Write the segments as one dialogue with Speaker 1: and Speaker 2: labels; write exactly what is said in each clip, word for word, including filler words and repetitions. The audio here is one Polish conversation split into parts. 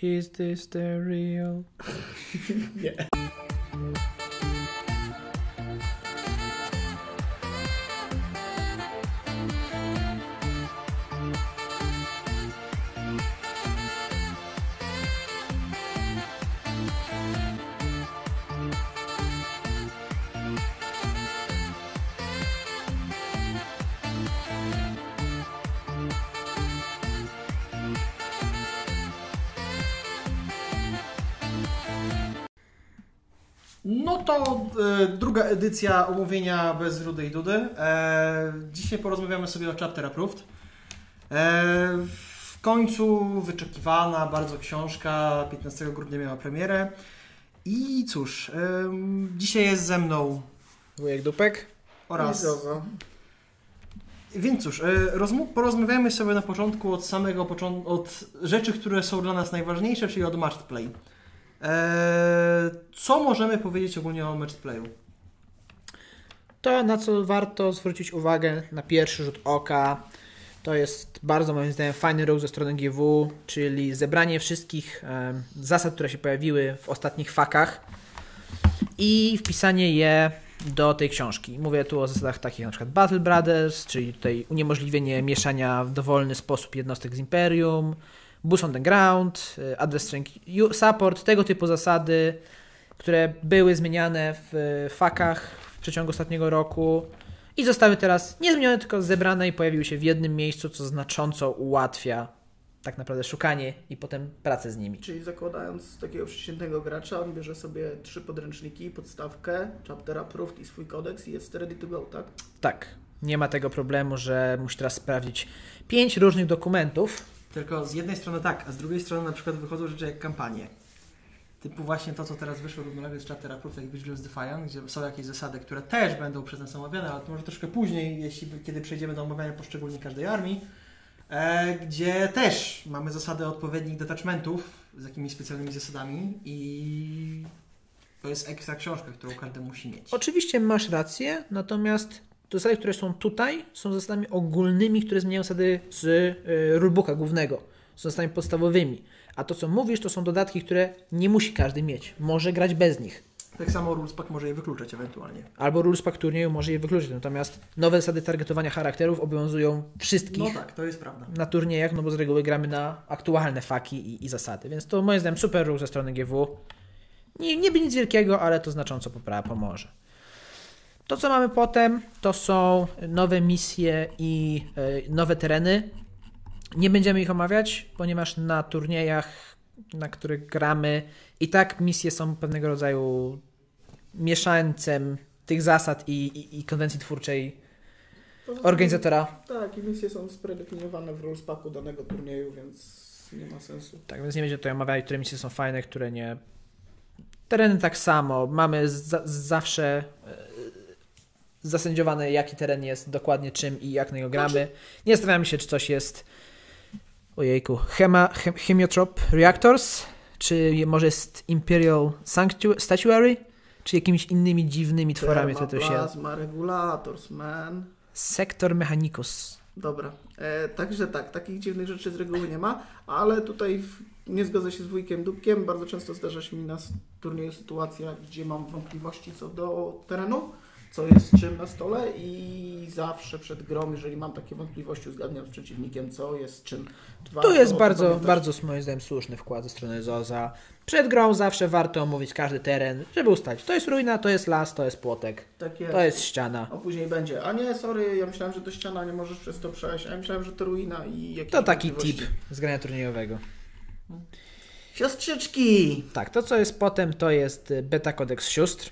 Speaker 1: Is this the real?
Speaker 2: Nie.
Speaker 3: No to e, druga edycja omówienia bez rudy i dudy. E, dzisiaj porozmawiamy sobie o Chapter Approved. E, w końcu wyczekiwana bardzo książka, piętnastego grudnia miała premierę. I cóż, e, dzisiaj jest ze mną
Speaker 1: Wujek Dupek
Speaker 3: oraz...
Speaker 2: I Zozo.
Speaker 3: Więc cóż, e, rozm- porozmawiamy sobie na początku od samego początku, od rzeczy, które są dla nas najważniejsze, czyli od Match Play. Eee, co możemy powiedzieć ogólnie o Match Playu?
Speaker 1: To, na co warto zwrócić uwagę na pierwszy rzut oka, to jest bardzo moim zdaniem fajny ruch ze strony G W, czyli zebranie wszystkich e, zasad, które się pojawiły w ostatnich fakach i wpisanie je do tej książki. Mówię tu o zasadach takich jak na przykład Battle Brothers, czyli tutaj uniemożliwienie mieszania w dowolny sposób jednostek z Imperium, Boots on the Ground, Address String Support, tego typu zasady, które były zmieniane w fakach w przeciągu ostatniego roku i zostały teraz nie zmienione, tylko zebrane i pojawiły się w jednym miejscu, co znacząco ułatwia tak naprawdę szukanie i potem pracę z nimi.
Speaker 2: Czyli zakładając takiego przeciętnego gracza, on bierze sobie trzy podręczniki, podstawkę, Chapter Approved i swój kodeks i jest ready to go, tak?
Speaker 1: Tak. Nie ma tego problemu, że musi teraz sprawdzić pięć różnych dokumentów.
Speaker 3: Tylko z jednej strony tak, a z drugiej strony na przykład wychodzą rzeczy jak kampanie. Typu właśnie to, co teraz wyszło równolegle z Chapter Approved, jak Vigilance Defiant, gdzie są jakieś zasady, które też będą przez nas omawiane, ale to może troszkę później, jeśli, kiedy przejdziemy do omawiania poszczególnie każdej armii, e, gdzie też mamy zasady odpowiednich detachmentów z jakimiś specjalnymi zasadami i to jest ekstra książka, którą każdy musi mieć.
Speaker 1: Oczywiście masz rację, natomiast zasady, które są tutaj, są zasadami ogólnymi, które zmieniają zasady z y, rulebooka głównego. Są zasadami podstawowymi. A to, co mówisz, to są dodatki, które nie musi każdy mieć. Może grać bez nich.
Speaker 3: Tak samo Rulespack może je wykluczać ewentualnie.
Speaker 1: Albo Rulespack turnieju może je wykluczyć. Natomiast nowe zasady targetowania charakterów obowiązują wszystkich.
Speaker 3: No tak, to jest prawda.
Speaker 1: Na turniejach, no bo z reguły gramy na aktualne faki i, i zasady. Więc to moim zdaniem super ruch ze strony G W. Nie, nie będzie nic wielkiego, ale to znacząco popra- pomoże. To, co mamy potem, to są nowe misje i y, nowe tereny. Nie będziemy ich omawiać, ponieważ na turniejach, na których gramy, i tak misje są pewnego rodzaju mieszańcem tych zasad i, i, i konwencji twórczej organizatora.
Speaker 2: Tak, i misje są spredefiniowane w rulespacku danego turnieju, więc nie ma sensu.
Speaker 1: Tak, więc nie będziemy tutaj omawiać, które misje są fajne, które nie. Tereny tak samo. Mamy za, zawsze zasędziowane, jaki teren jest dokładnie czym i jak na niego gramy. Nie zastanawiamy się, czy coś jest ojejku, Hema, Hem, Hemiotrop Reactors, czy może jest Imperial Sanctu- Statuary, czy jakimiś innymi dziwnymi tworami, które tu się...
Speaker 2: Plasma Regulators, man.
Speaker 1: Sector Mechanicus.
Speaker 2: Dobra, e, także tak, takich dziwnych rzeczy z reguły nie ma, ale tutaj w, nie zgodzę się z wujkiem Dubkiem, bardzo często zdarza się mi na turnieju sytuacja, gdzie mam wątpliwości co do terenu, co jest czym na stole i zawsze przed grą, jeżeli mam takie wątpliwości, uzgadniam z przeciwnikiem, co jest czym. Dwa,
Speaker 1: Tu jest
Speaker 2: to,
Speaker 1: bardzo,
Speaker 2: to
Speaker 1: bardzo moim zdaniem słuszny wkład ze strony Zoza. Przed grą zawsze warto omówić każdy teren, żeby ustalić. To jest ruina, to jest las, to jest płotek,
Speaker 2: tak jest.
Speaker 1: to jest ściana.
Speaker 2: A później będzie, a nie, sorry, ja myślałem, że to ściana, nie możesz przez to przejść, a ja myślałem, że to ruina i jakieś
Speaker 1: To taki
Speaker 2: wątpliwości.
Speaker 1: tip z grania turniejowego.
Speaker 2: Siostrzyczki!
Speaker 1: Tak, to co jest potem, to jest beta kodeks sióstr.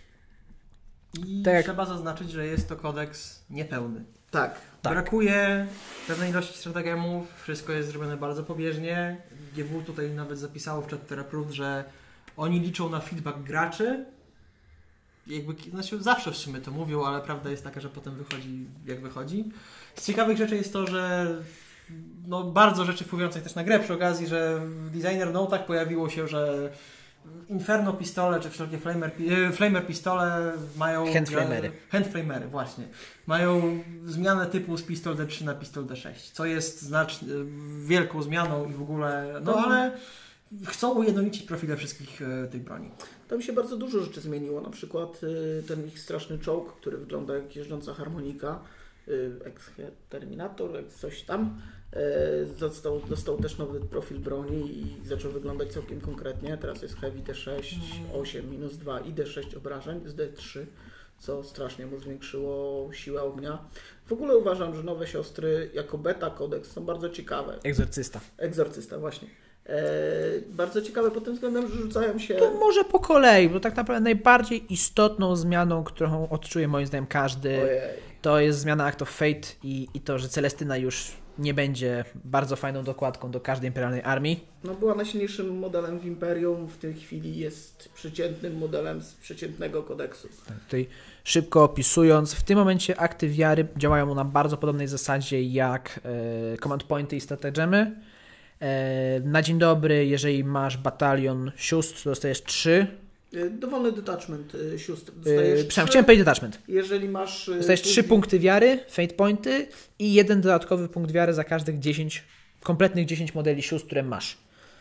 Speaker 3: I
Speaker 1: Tak jak-
Speaker 3: trzeba zaznaczyć, że jest to kodeks niepełny.
Speaker 2: Tak.
Speaker 1: Tak.
Speaker 3: Brakuje pewnej ilości strategemów, wszystko jest zrobione bardzo pobieżnie. G W tutaj nawet zapisało w Chapter Approved, że oni liczą na feedback graczy. Jakby, znaczy zawsze w sumie to mówią, ale prawda jest taka, że potem wychodzi jak wychodzi. Z ciekawych rzeczy jest to, że no, bardzo rzeczy wpływających też na grę przy okazji, że w designer notach pojawiło się, że Inferno pistole, czy wszelkie flamer, flamer pistole mają...
Speaker 1: Handflamery.
Speaker 3: Handflamery, właśnie. Mają zmianę typu z pistol D trzy na pistol D sześć, co jest znacznie wielką zmianą i w ogóle... No ale chcą ujednolicić profile wszystkich e, tych broni.
Speaker 2: Tam się bardzo dużo rzeczy zmieniło, na przykład y, ten ich straszny czołg, który wygląda jak jeżdżąca harmonika, y, Terminator, jak coś tam, y, dostał, dostał też nowy profil broni i zaczął wyglądać całkiem konkretnie. Teraz jest Heavy D sześć, osiem, minus dwa i D sześć obrażeń z D trzy, co strasznie mu zwiększyło siłę ognia. W ogóle uważam, że nowe siostry jako beta kodeks są bardzo ciekawe.
Speaker 1: Egzorcysta.
Speaker 2: Egzorcysta, właśnie. E, bardzo ciekawe pod tym względem, że rzucają się...
Speaker 1: To może po kolei, bo tak naprawdę najbardziej istotną zmianą, którą odczuje moim zdaniem każdy,
Speaker 2: Ojej.
Speaker 1: to jest zmiana Act of Fate i, i to, że Celestyna już nie będzie bardzo fajną dokładką do każdej imperialnej armii.
Speaker 2: No była najsilniejszym modelem w Imperium, w tej chwili jest przeciętnym modelem z przeciętnego kodeksu.
Speaker 1: Tak, tutaj szybko opisując, w tym momencie akty wiary działają na bardzo podobnej zasadzie jak e, command pointy i stratagemy. E, na dzień dobry, jeżeli masz batalion sióstr, to dostajesz trzy.
Speaker 2: E, Dowolny detachment e, sióstr.
Speaker 1: E,
Speaker 2: Dostajesz
Speaker 1: Przepraszam,
Speaker 2: trzy.
Speaker 1: chciałem powiedzieć detachment.
Speaker 2: Jeżeli masz... e,
Speaker 1: Dostajesz trzy
Speaker 2: później-
Speaker 1: punkty wiary, fate pointy i jeden dodatkowy punkt wiary za każdych dziesięć, kompletnych dziesięć modeli sióstr, które masz.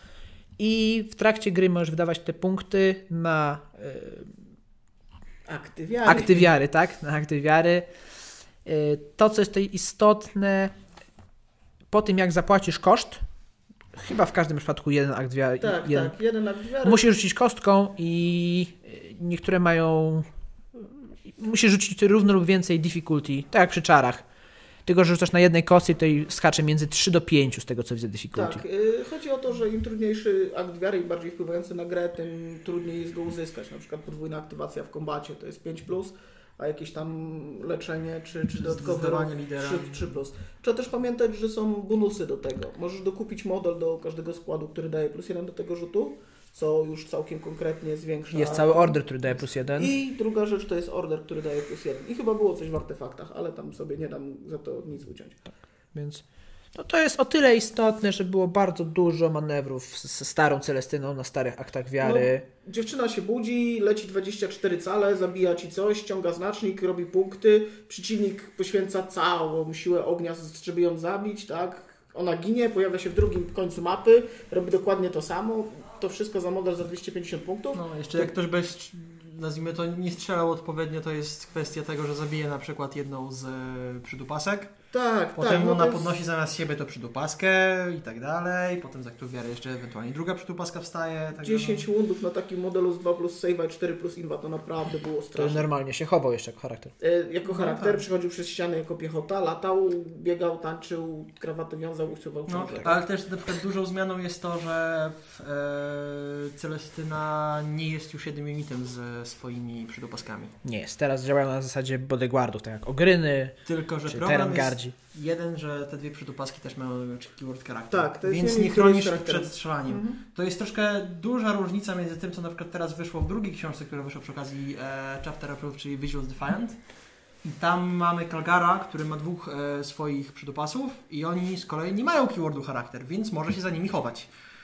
Speaker 1: I w trakcie gry możesz wydawać te punkty na e,
Speaker 2: Akty wiary.
Speaker 1: akty wiary, tak? Na akty wiary. E, to, co jest tutaj istotne, po tym jak zapłacisz koszt, chyba w każdym przypadku jeden akt wiary,
Speaker 2: Tak,
Speaker 1: jeden,
Speaker 2: tak. Jeden akt wiary.
Speaker 1: musisz rzucić kostką i niektóre mają... Musisz rzucić równo lub więcej difficulty, tak jak przy czarach. Tylko, że rzucasz na jednej kostce i tutaj skacze między trzy do pięciu z tego, co widzę difficulty.
Speaker 2: Tak, y, chodzi o to, że im trudniejszy akt wiary, im bardziej wpływający na grę, tym trudniej jest go uzyskać. Na przykład podwójna aktywacja w kombacie to jest pięć plus, a jakieś tam leczenie czy, czy dodatkowe
Speaker 3: Zdawanie lidera.
Speaker 2: trzy plus. Trzeba też pamiętać, że są bonusy do tego. Możesz dokupić model do każdego składu, który daje plus jeden do tego rzutu, co już całkiem konkretnie zwiększa.
Speaker 1: Jest cały order, który daje plus jeden.
Speaker 2: I druga rzecz to jest order, który daje plus jeden. I chyba było coś w artefaktach, ale tam sobie nie dam za to nic uciąć.
Speaker 1: Więc no to jest o tyle istotne, że było bardzo dużo manewrów z starą Celestyną na starych aktach wiary.
Speaker 2: No, dziewczyna się budzi, leci dwadzieścia cztery cale, zabija ci coś, ściąga znacznik, robi punkty, przeciwnik poświęca całą siłę ognia, żeby ją zabić, tak? Ona ginie, pojawia się w drugim końcu mapy, robi dokładnie to samo, to wszystko za model za dwieście pięćdziesiąt punktów.
Speaker 3: No, jeszcze jak ktoś bez, nazwijmy to, nie strzelał odpowiednio, to jest kwestia tego, że zabije na przykład jedną z y, przydupasek.
Speaker 2: Tak,
Speaker 3: Potem
Speaker 2: tak. no
Speaker 3: ona
Speaker 2: to jest-
Speaker 3: podnosi zamiast siebie to przydupaskę i tak dalej. Potem za którą wiarę jeszcze ewentualnie druga przydupaska wstaje. Tak
Speaker 2: dziesięć woundów na takim modelu z dwa plus save i cztery plus inwa, to naprawdę było
Speaker 1: To
Speaker 2: straszne.
Speaker 1: normalnie się chował jeszcze jako charakter.
Speaker 2: E, Jako charakter
Speaker 3: tak.
Speaker 2: przychodził przez ściany jako piechota, latał, biegał, tańczył, krawaty wiązał, usuwał
Speaker 3: No,
Speaker 2: książek.
Speaker 3: ale też na przykład dużą zmianą jest to, że w, e, Celestyna nie jest już jednym unitem ze swoimi przydupaskami.
Speaker 1: Nie jest. Teraz działają na zasadzie bodyguardów, tak jak ogryny
Speaker 3: Tylko, że
Speaker 1: czy
Speaker 3: problem
Speaker 1: terangardzi.
Speaker 3: jest jeden, że te dwie przydupaski też mają keyword charakter.
Speaker 2: Tak, to jest
Speaker 3: więc
Speaker 2: unit,
Speaker 3: nie
Speaker 2: który
Speaker 3: chronisz
Speaker 2: jest
Speaker 3: ich
Speaker 2: charakterem.
Speaker 3: przed strzelaniem.
Speaker 2: Mhm.
Speaker 3: To jest troszkę duża różnica między tym, co na przykład teraz wyszło w drugiej książce, która wyszła przy okazji e, Chapter Approved, czyli Visual Defiant. I tam mamy Kalgara, który ma dwóch e, swoich przydupasów i oni z kolei nie mają keywordu charakter, więc może się za nimi chować.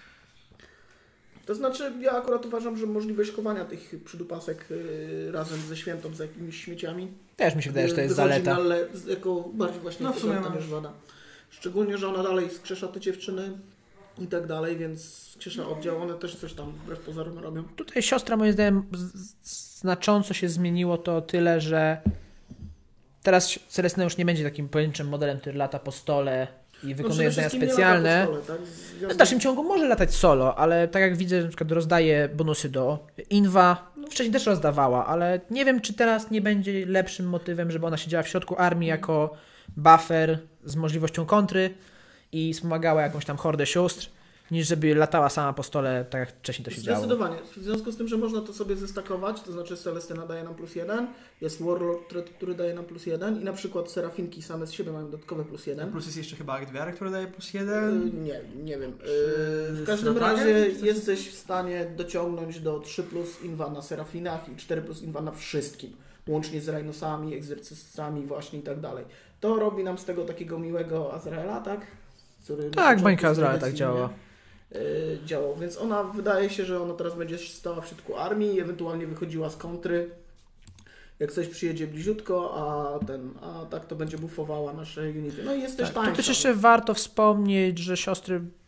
Speaker 2: To znaczy, ja akurat uważam, że możliwość chowania tych przydupasek yy, razem ze świętą, z jakimiś śmieciami
Speaker 1: Też mi się wydaje, że to jest
Speaker 2: wychodzi
Speaker 1: zaleta.
Speaker 2: na le, jako bardziej właśnie
Speaker 3: No,
Speaker 2: no,
Speaker 3: w sumie
Speaker 2: to
Speaker 3: no.
Speaker 2: niż wada. Szczególnie, że ona dalej skrzesza te dziewczyny i tak dalej, więc skrzesza oddział, one też coś tam wbrew pozorom robią.
Speaker 1: Tutaj siostra moim zdaniem z- z- znacząco się zmieniło to o tyle, że teraz Celestyna już nie będzie takim pojedynczym modelem, który lata po stole i wykonuje
Speaker 2: No,
Speaker 1: zadania
Speaker 2: przede wszystkim nie
Speaker 1: specjalne.
Speaker 2: lata po stole, tak? W związku-
Speaker 1: W dalszym ciągu może latać solo, ale tak jak widzę, na przykład rozdaje bonusy do Inwa. No, wcześniej też rozdawała, ale nie wiem, czy teraz nie będzie lepszym motywem, żeby ona siedziała w środku armii jako buffer z możliwością kontry i wspomagała jakąś tam hordę sióstr, niż żeby latała sama po stole, tak jak wcześniej to się działo.
Speaker 2: Zdecydowanie. W związku z tym, że można to sobie zestakować, to znaczy Celestyna daje nam plus jeden, jest Warlord, który- który daje nam plus jeden i na przykład Serafinki same z siebie mają dodatkowe plus jeden.
Speaker 3: Plus jest jeszcze chyba akt wiary, który daje plus
Speaker 2: Yy,
Speaker 3: jeden.
Speaker 2: Nie, nie wiem.
Speaker 3: Czy
Speaker 2: Yy, W każdym
Speaker 3: Strategia?
Speaker 2: razie
Speaker 3: Czy coś-
Speaker 2: jesteś w stanie dociągnąć do trzy plus inwa na Serafinach i cztery plus inwa na wszystkim. Łącznie z Rhinosami, egzorcystami właśnie i tak dalej. To robi nam z tego takiego miłego Azraela, tak? Który na
Speaker 1: Tak,
Speaker 2: początku
Speaker 1: bańka Azraela
Speaker 2: z
Speaker 1: tak
Speaker 2: Medycji,
Speaker 1: działa.
Speaker 2: nie? Yy, działał, więc ona wydaje się, że ona teraz będzie stała w środku armii, ewentualnie wychodziła z kontry. Jak coś przyjedzie bliziutko, a ten, a tak to będzie buffowała nasze unity. No i jest też
Speaker 1: Tak, to
Speaker 2: tańsza.
Speaker 1: też jeszcze warto wspomnieć, że siostry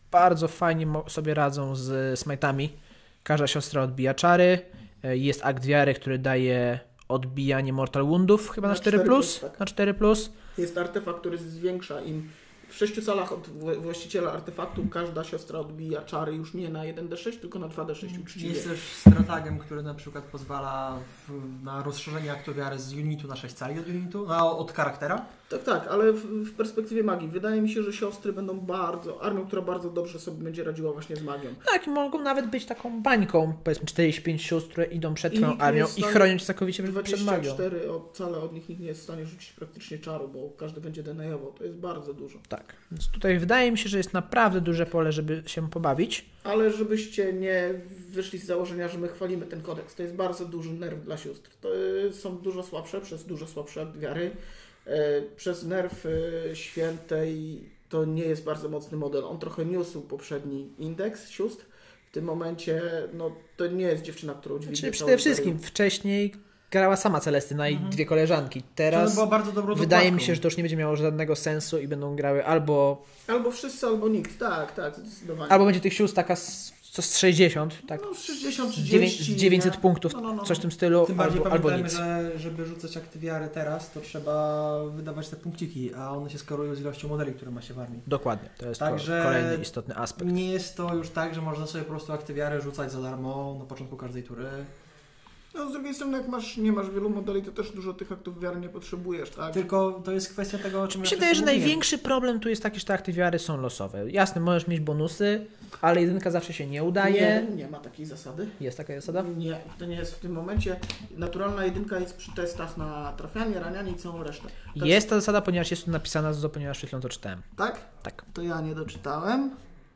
Speaker 1: bardzo fajnie sobie radzą z smite'ami. Każda siostra odbija czary. Jest akt wiary, który daje odbijanie Mortal Woundów chyba na, na cztery plus. Tak. Na cztery plus.
Speaker 2: Jest artefakt, który zwiększa im w sześciu calach od właściciela artefaktu każda siostra odbija czary już nie na jeden d sześć, tylko na dwa d sześć uczciwie.
Speaker 3: Jest też stratagem, który na przykład pozwala w, na rozszerzenie aktu wiary z unitu na sześć cali od unitu, no, od charaktera.
Speaker 2: Tak, tak, ale w, w perspektywie magii wydaje mi się, że siostry będą bardzo, armią, która bardzo dobrze sobie będzie radziła właśnie z magią.
Speaker 1: Tak, mogą nawet być taką bańką, powiedzmy czterdzieści pięć sióstr, które idą przed twoją armią i chronią cię całkowicie przed magią.
Speaker 2: dwadzieścia cztery od cale od nich nikt nie jest w stanie rzucić praktycznie czaru, bo każdy będzie denajował. To jest bardzo dużo.
Speaker 1: Tak, więc tutaj wydaje mi się, że jest naprawdę duże pole, żeby się pobawić.
Speaker 2: Ale żebyście nie wyszli z założenia, że my chwalimy ten kodeks. To jest bardzo duży nerw dla sióstr. To są dużo słabsze, przez dużo słabsze akt wiary. Przez nerw świętej to nie jest bardzo mocny model. On trochę niósł poprzedni indeks sióstr. W tym momencie no, to nie jest dziewczyna, którą dźwignie.
Speaker 1: Czyli przede wszystkim wcześniej grała sama Celestyna i mhm. dwie koleżanki. Teraz
Speaker 3: była bardzo dobrą
Speaker 1: wydaje
Speaker 3: dokładką.
Speaker 1: mi się, że to już nie będzie miało żadnego sensu i będą grały albo...
Speaker 2: Albo wszyscy, albo nikt. Tak, tak, zdecydowanie.
Speaker 1: Albo będzie tych sióstr taka z, co z sześćdziesiąt, tak?
Speaker 2: No, sześćdziesiąt,
Speaker 1: trzydzieści, z dziewięćset nie? punktów, no, no, no. coś w tym stylu,
Speaker 3: Tym bardziej
Speaker 1: albo, albo
Speaker 3: pamiętajmy,
Speaker 1: nic.
Speaker 3: że żeby rzucać akty wiary teraz, to trzeba wydawać te punkciki, a one się skorują z ilością modeli, które ma się w armii.
Speaker 1: Dokładnie, to jest
Speaker 3: Także
Speaker 1: kolejny istotny aspekt.
Speaker 3: Nie jest to już tak, że można sobie po prostu akty wiary rzucać za darmo na początku każdej tury.
Speaker 2: No z drugiej strony, jak masz, nie masz wielu modeli, to też dużo tych aktów wiary nie potrzebujesz, tak?
Speaker 3: Tylko to jest kwestia tego, o czym
Speaker 1: Mi się wydaje, że największy problem tu jest taki, że te akty wiary są losowe. Jasne, możesz mieć bonusy, ale jedynka zawsze się nie udaje.
Speaker 2: Nie, nie ma takiej zasady.
Speaker 1: Jest taka zasada?
Speaker 2: Nie, to nie jest w tym momencie. Naturalna jedynka jest przy testach na trafianie, ranianie i całą resztę. Tak
Speaker 1: jest ta zasada, ponieważ jest tu napisana, ponieważ przed chwilą to czytałem.
Speaker 2: Tak?
Speaker 1: Tak.
Speaker 2: To ja nie doczytałem.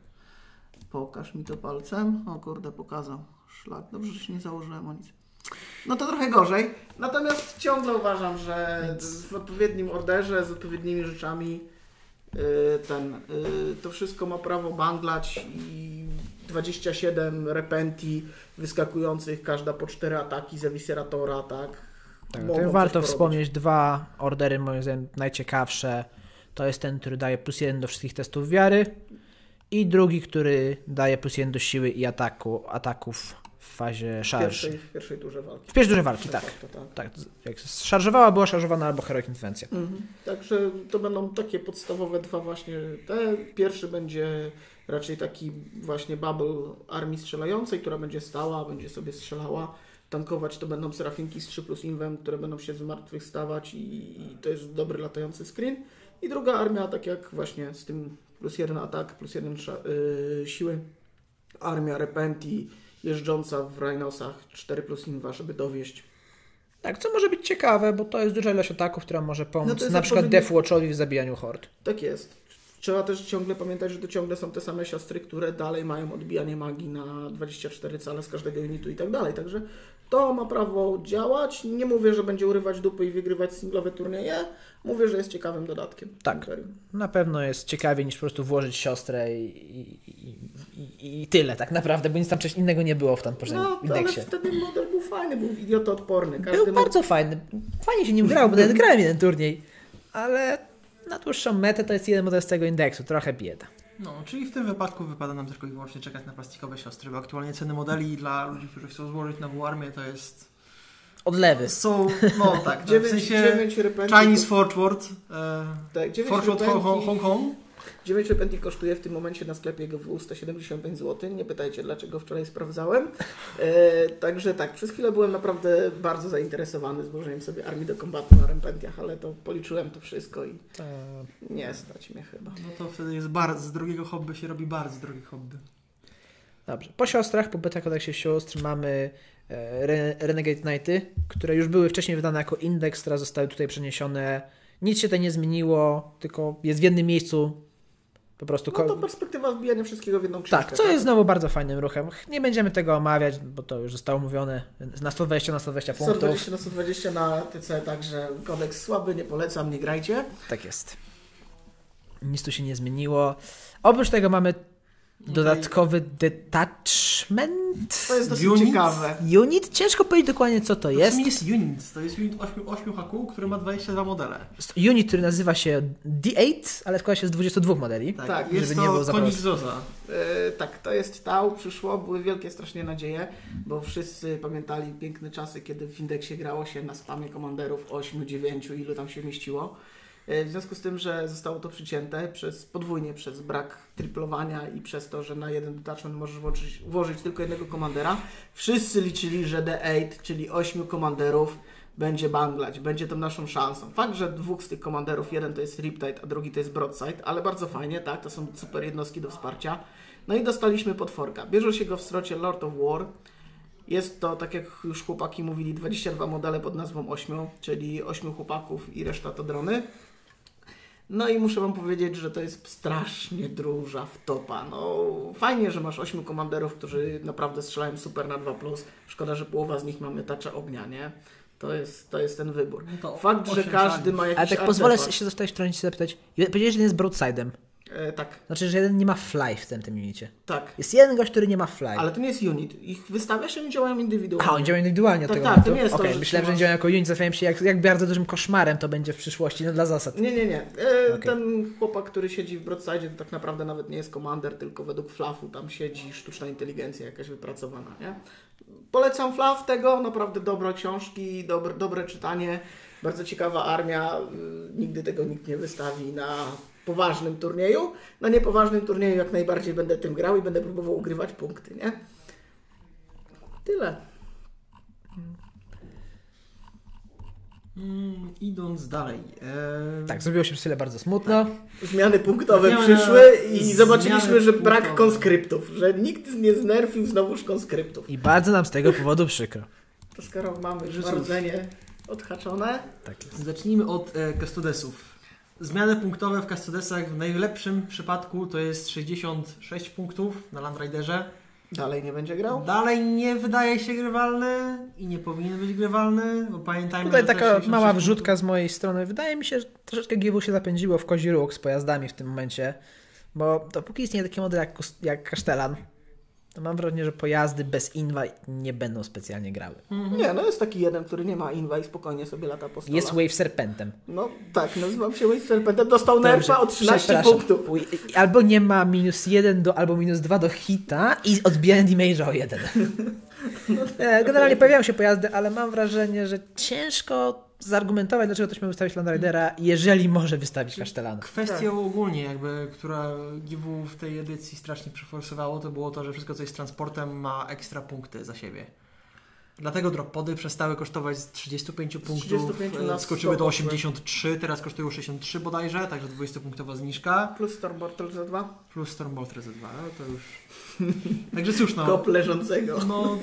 Speaker 2: Pokaż mi to palcem. O kurde, pokazał. Szlak. Dobrze, że się nie założyłem o nic. No to trochę gorzej. Natomiast ciągle uważam, że w odpowiednim orderze, z odpowiednimi rzeczami yy, ten, yy, to wszystko ma prawo banglać i dwadzieścia siedem repenti wyskakujących, każda po cztery ataki z ewiseratora, tak?
Speaker 1: Tak, to warto wspomnieć dwa ordery, moim zdaniem najciekawsze. To jest ten, który daje plus jeden do wszystkich testów wiary i drugi, który daje plus jeden do siły i ataku, ataków w fazie szarży.
Speaker 2: W pierwszej turze walki.
Speaker 1: W pierwszej turze walki, tak. To, tak. tak. Jak szarżowała, była szarżowana albo Heroic Interwencja.
Speaker 2: Mhm. Także to będą takie podstawowe dwa właśnie te. Pierwszy będzie raczej taki właśnie bubble armii strzelającej, która będzie stała, będzie sobie strzelała. Tankować to będą serafinki z trzy plus invem, które będą się z martwych stawać i, i to jest dobry latający screen. I druga armia, tak jak właśnie z tym plus jeden atak, plus jeden yy, siły. Armia Repenti jeżdżąca w Rhinosach cztery plus inwa, żeby dowieść.
Speaker 1: Tak, co może być ciekawe, bo to jest duża ilość ataków, która może pomóc
Speaker 2: no
Speaker 1: na przykład Deathwatchowi w zabijaniu hord.
Speaker 2: Tak jest. Trzeba też ciągle pamiętać, że to ciągle są te same siostry, które dalej mają odbijanie magii na dwadzieścia cztery cale z każdego unitu i tak dalej. Także to ma prawo działać. Nie mówię, że będzie urywać dupy i wygrywać singlowe turnieje. Mówię, że jest ciekawym dodatkiem.
Speaker 1: Tak, na pewno jest ciekawiej niż po prostu włożyć siostrę i, i, i, i tyle tak naprawdę, bo nic tam coś innego nie było w tam poprzednim
Speaker 2: no,
Speaker 1: indeksie.
Speaker 2: Ale wtedy model był fajny, był idiotoodporny.
Speaker 1: Każdy był no... bardzo fajny. Fajnie się nim grał, bo nawet grałem jeden turniej. Ale na dłuższą metę to jest jeden model z tego indeksu. Trochę bieda.
Speaker 3: No, czyli w tym wypadku wypada nam tylko i wyłącznie czekać na plastikowe siostry, bo aktualnie ceny modeli dla ludzi, którzy chcą złożyć na W-Armię, to jest...
Speaker 1: Odlewy.
Speaker 3: Są, no tak, w sensie Chinese Forward, e,
Speaker 2: tak,
Speaker 3: Forward Hong Kong. Kong.
Speaker 2: dziewięć repenti kosztuje w tym momencie na sklepie G W sto siedemdziesiąt pięć złotych. Nie pytajcie, dlaczego wczoraj sprawdzałem. E, także tak, przez chwilę byłem naprawdę bardzo zainteresowany złożeniem sobie armii do kombatu na repentiach, ale to policzyłem to wszystko i
Speaker 1: Ta...
Speaker 2: nie stać mnie chyba.
Speaker 3: No to wtedy jest bardzo, z drugiego hobby się robi bardzo drogie hobby.
Speaker 1: Dobrze, po siostrach, po beta kodeksie sióstr mamy e, Renegade Knighty, które już były wcześniej wydane jako indeks, teraz zostały tutaj przeniesione. Nic się tutaj nie zmieniło, tylko jest w jednym miejscu po prostu...
Speaker 2: No to perspektywa wbijania wszystkiego w jedną książkę.
Speaker 1: Tak, co tak? jest znowu bardzo fajnym ruchem. Nie będziemy tego omawiać, bo to już zostało mówione na sto dwadzieścia na sto dwadzieścia punktów.
Speaker 2: sto dwadzieścia na sto dwadzieścia na T C, także kodeks słaby, nie polecam, nie grajcie.
Speaker 1: Tak jest. Nic tu się nie zmieniło. Oprócz tego mamy Dodatkowy detachment.
Speaker 2: To jest dosyć
Speaker 3: Unit?
Speaker 2: ciekawe.
Speaker 1: Unit? Ciężko powiedzieć dokładnie, co to
Speaker 3: To
Speaker 1: jest.
Speaker 3: nie jest unit, to jest unit osiem haku, który ma dwadzieścia dwa modele.
Speaker 1: Jest to unit, który nazywa się D osiem, ale składa się z dwudziestu dwóch modeli.
Speaker 3: Tak,
Speaker 2: Tak,
Speaker 3: jest
Speaker 1: żeby nie było
Speaker 3: to
Speaker 1: za
Speaker 3: konik
Speaker 1: prosto.
Speaker 3: Zoza.
Speaker 2: E, tak, to jest Tau, przyszło, były wielkie strasznie nadzieje, bo wszyscy pamiętali piękne czasy, kiedy w Indeksie grało się na spamie komanderów osiem, dziewięć, ilu tam się mieściło. E, w związku z tym, że zostało to przycięte przez podwójnie przez brak triplowania i przez to, że na jeden detachment możesz włożyć, włożyć tylko jednego komandera, wszyscy liczyli, że D osiem, czyli ośmiu komanderów, będzie banglać, będzie tą naszą szansą. Fakt, że dwóch z tych komanderów, jeden to jest Riptide, a drugi to jest Broadside, ale bardzo fajnie, tak, to są super jednostki do wsparcia. No i dostaliśmy potworka. Bierze się go w srocie Lord of War. Jest to, tak jak już chłopaki mówili, dwadzieścia dwa modele pod nazwą ośmiu, czyli ośmiu chłopaków i reszta to drony. No i muszę wam powiedzieć, że to jest strasznie duża wtopa. No fajnie, że masz ośmiu komanderów, którzy naprawdę strzelają super na dwa plus. Szkoda, że połowa z nich mamy tacza ognia, nie? To jest, to jest ten wybór.
Speaker 3: No to
Speaker 2: Fakt, że
Speaker 3: osiem
Speaker 2: każdy
Speaker 3: szali.
Speaker 2: ma jakiś
Speaker 1: Ale tak
Speaker 2: artefakt.
Speaker 1: pozwolę się zostawić w trącie się zapytać. Powiedziałeś, że jeden jest broadside'em.
Speaker 2: E, tak,
Speaker 1: Znaczy, że jeden nie ma fly w tym, tym unicie.
Speaker 2: tak.
Speaker 1: Jest jeden gość, który nie ma fly.
Speaker 2: Ale to nie jest unit. Ich wystawiasz i oni działają indywidualnie.
Speaker 1: A, on działa indywidualnie od
Speaker 2: Tak,
Speaker 1: tego
Speaker 2: tak,
Speaker 1: momentu?
Speaker 2: to nie jest to,
Speaker 1: Okej,
Speaker 2: że
Speaker 1: myślałem, że
Speaker 2: trzymasz-
Speaker 1: działa jako unit. Zastanawiam się, jak, jak bardzo dużym koszmarem to będzie w przyszłości, no dla zasad.
Speaker 2: Nie, nie, nie. E,
Speaker 1: Okej.
Speaker 2: Ten chłopak, który siedzi w Broadside, to tak naprawdę nawet nie jest komander, tylko według Flafu tam siedzi sztuczna inteligencja jakaś wypracowana, nie? Polecam Flaf tego, naprawdę dobre książki, dobre, dobre czytanie, bardzo ciekawa armia, y, nigdy tego nikt nie wystawi na poważnym turnieju. Na niepoważnym turnieju jak najbardziej będę tym grał i będę próbował ugrywać punkty, nie? Tyle.
Speaker 3: Mm, idąc dalej. E...
Speaker 1: Tak, zrobiło się przez chwilę bardzo smutno.
Speaker 2: Zmiany punktowe
Speaker 3: Zmiany-
Speaker 2: przyszły i zobaczyliśmy,
Speaker 3: zmiany
Speaker 2: że brak
Speaker 3: punktowe.
Speaker 2: konskryptów, że nikt nie znerfił znowuż konskryptów.
Speaker 1: I bardzo nam z tego powodu przykro.
Speaker 2: To skoro mamy już
Speaker 3: Że cóż.
Speaker 2: marudzenie odhaczone,
Speaker 1: Tak jest.
Speaker 3: Zacznijmy od e, Custodesów. Zmiany punktowe w Custodesach w najlepszym przypadku to jest sześćdziesiąt sześć punktów na Land Riderze.
Speaker 2: dalej nie będzie grał.
Speaker 3: Dalej nie wydaje się grywalny i nie powinien być grywalny, bo pamiętajmy,
Speaker 1: Tutaj
Speaker 3: że te
Speaker 1: taka
Speaker 3: sześćdziesiąt
Speaker 1: mała
Speaker 3: sześć
Speaker 1: wrzutka
Speaker 3: punktów-
Speaker 1: z mojej strony. Wydaje mi się, że troszeczkę G W się zapędziło w kozi róg z pojazdami w tym momencie, bo dopóki istnieje taki model jak, Kus- jak Kasztelan, to mam wrażenie, że pojazdy bez inwa nie będą specjalnie grały.
Speaker 2: Nie, no jest taki jeden, który nie ma inwa i spokojnie sobie lata po stole.
Speaker 1: Jest Wave Serpentem.
Speaker 2: No tak, nazywam się Wave Serpentem, dostał nerfa o trzynaście
Speaker 1: przepraszam.
Speaker 2: punktów.
Speaker 1: Uj, Albo nie ma minus jeden do, albo minus dwa do hita i odbijanie damage'a o jeden. E, Generalnie pojawiają się pojazdy, ale mam wrażenie, że ciężko zargumentować, dlaczego ktoś ma wystawić Land Ridera, jeżeli może wystawić Kasztelana.
Speaker 3: Kwestią
Speaker 2: Tak.
Speaker 3: ogólnie, jakby, która G W w tej edycji strasznie przeforsowało, to było to, że wszystko, co jest transportem, ma ekstra punkty za siebie. Dlatego droppody przestały kosztować z trzydziestu pięciu punktów,
Speaker 2: trzydziestu pięciu na
Speaker 3: e, skoczyły do
Speaker 2: sto
Speaker 3: osiemdziesięciu trzech, teraz kosztują sześćdziesiąt trzy bodajże, także dwudziestopunktowa zniżka,
Speaker 2: Plus Stormportal za dwa.
Speaker 3: plus Stormbolter za dwa, no to już... Także cóż, no,
Speaker 2: Kop leżącego.
Speaker 3: no...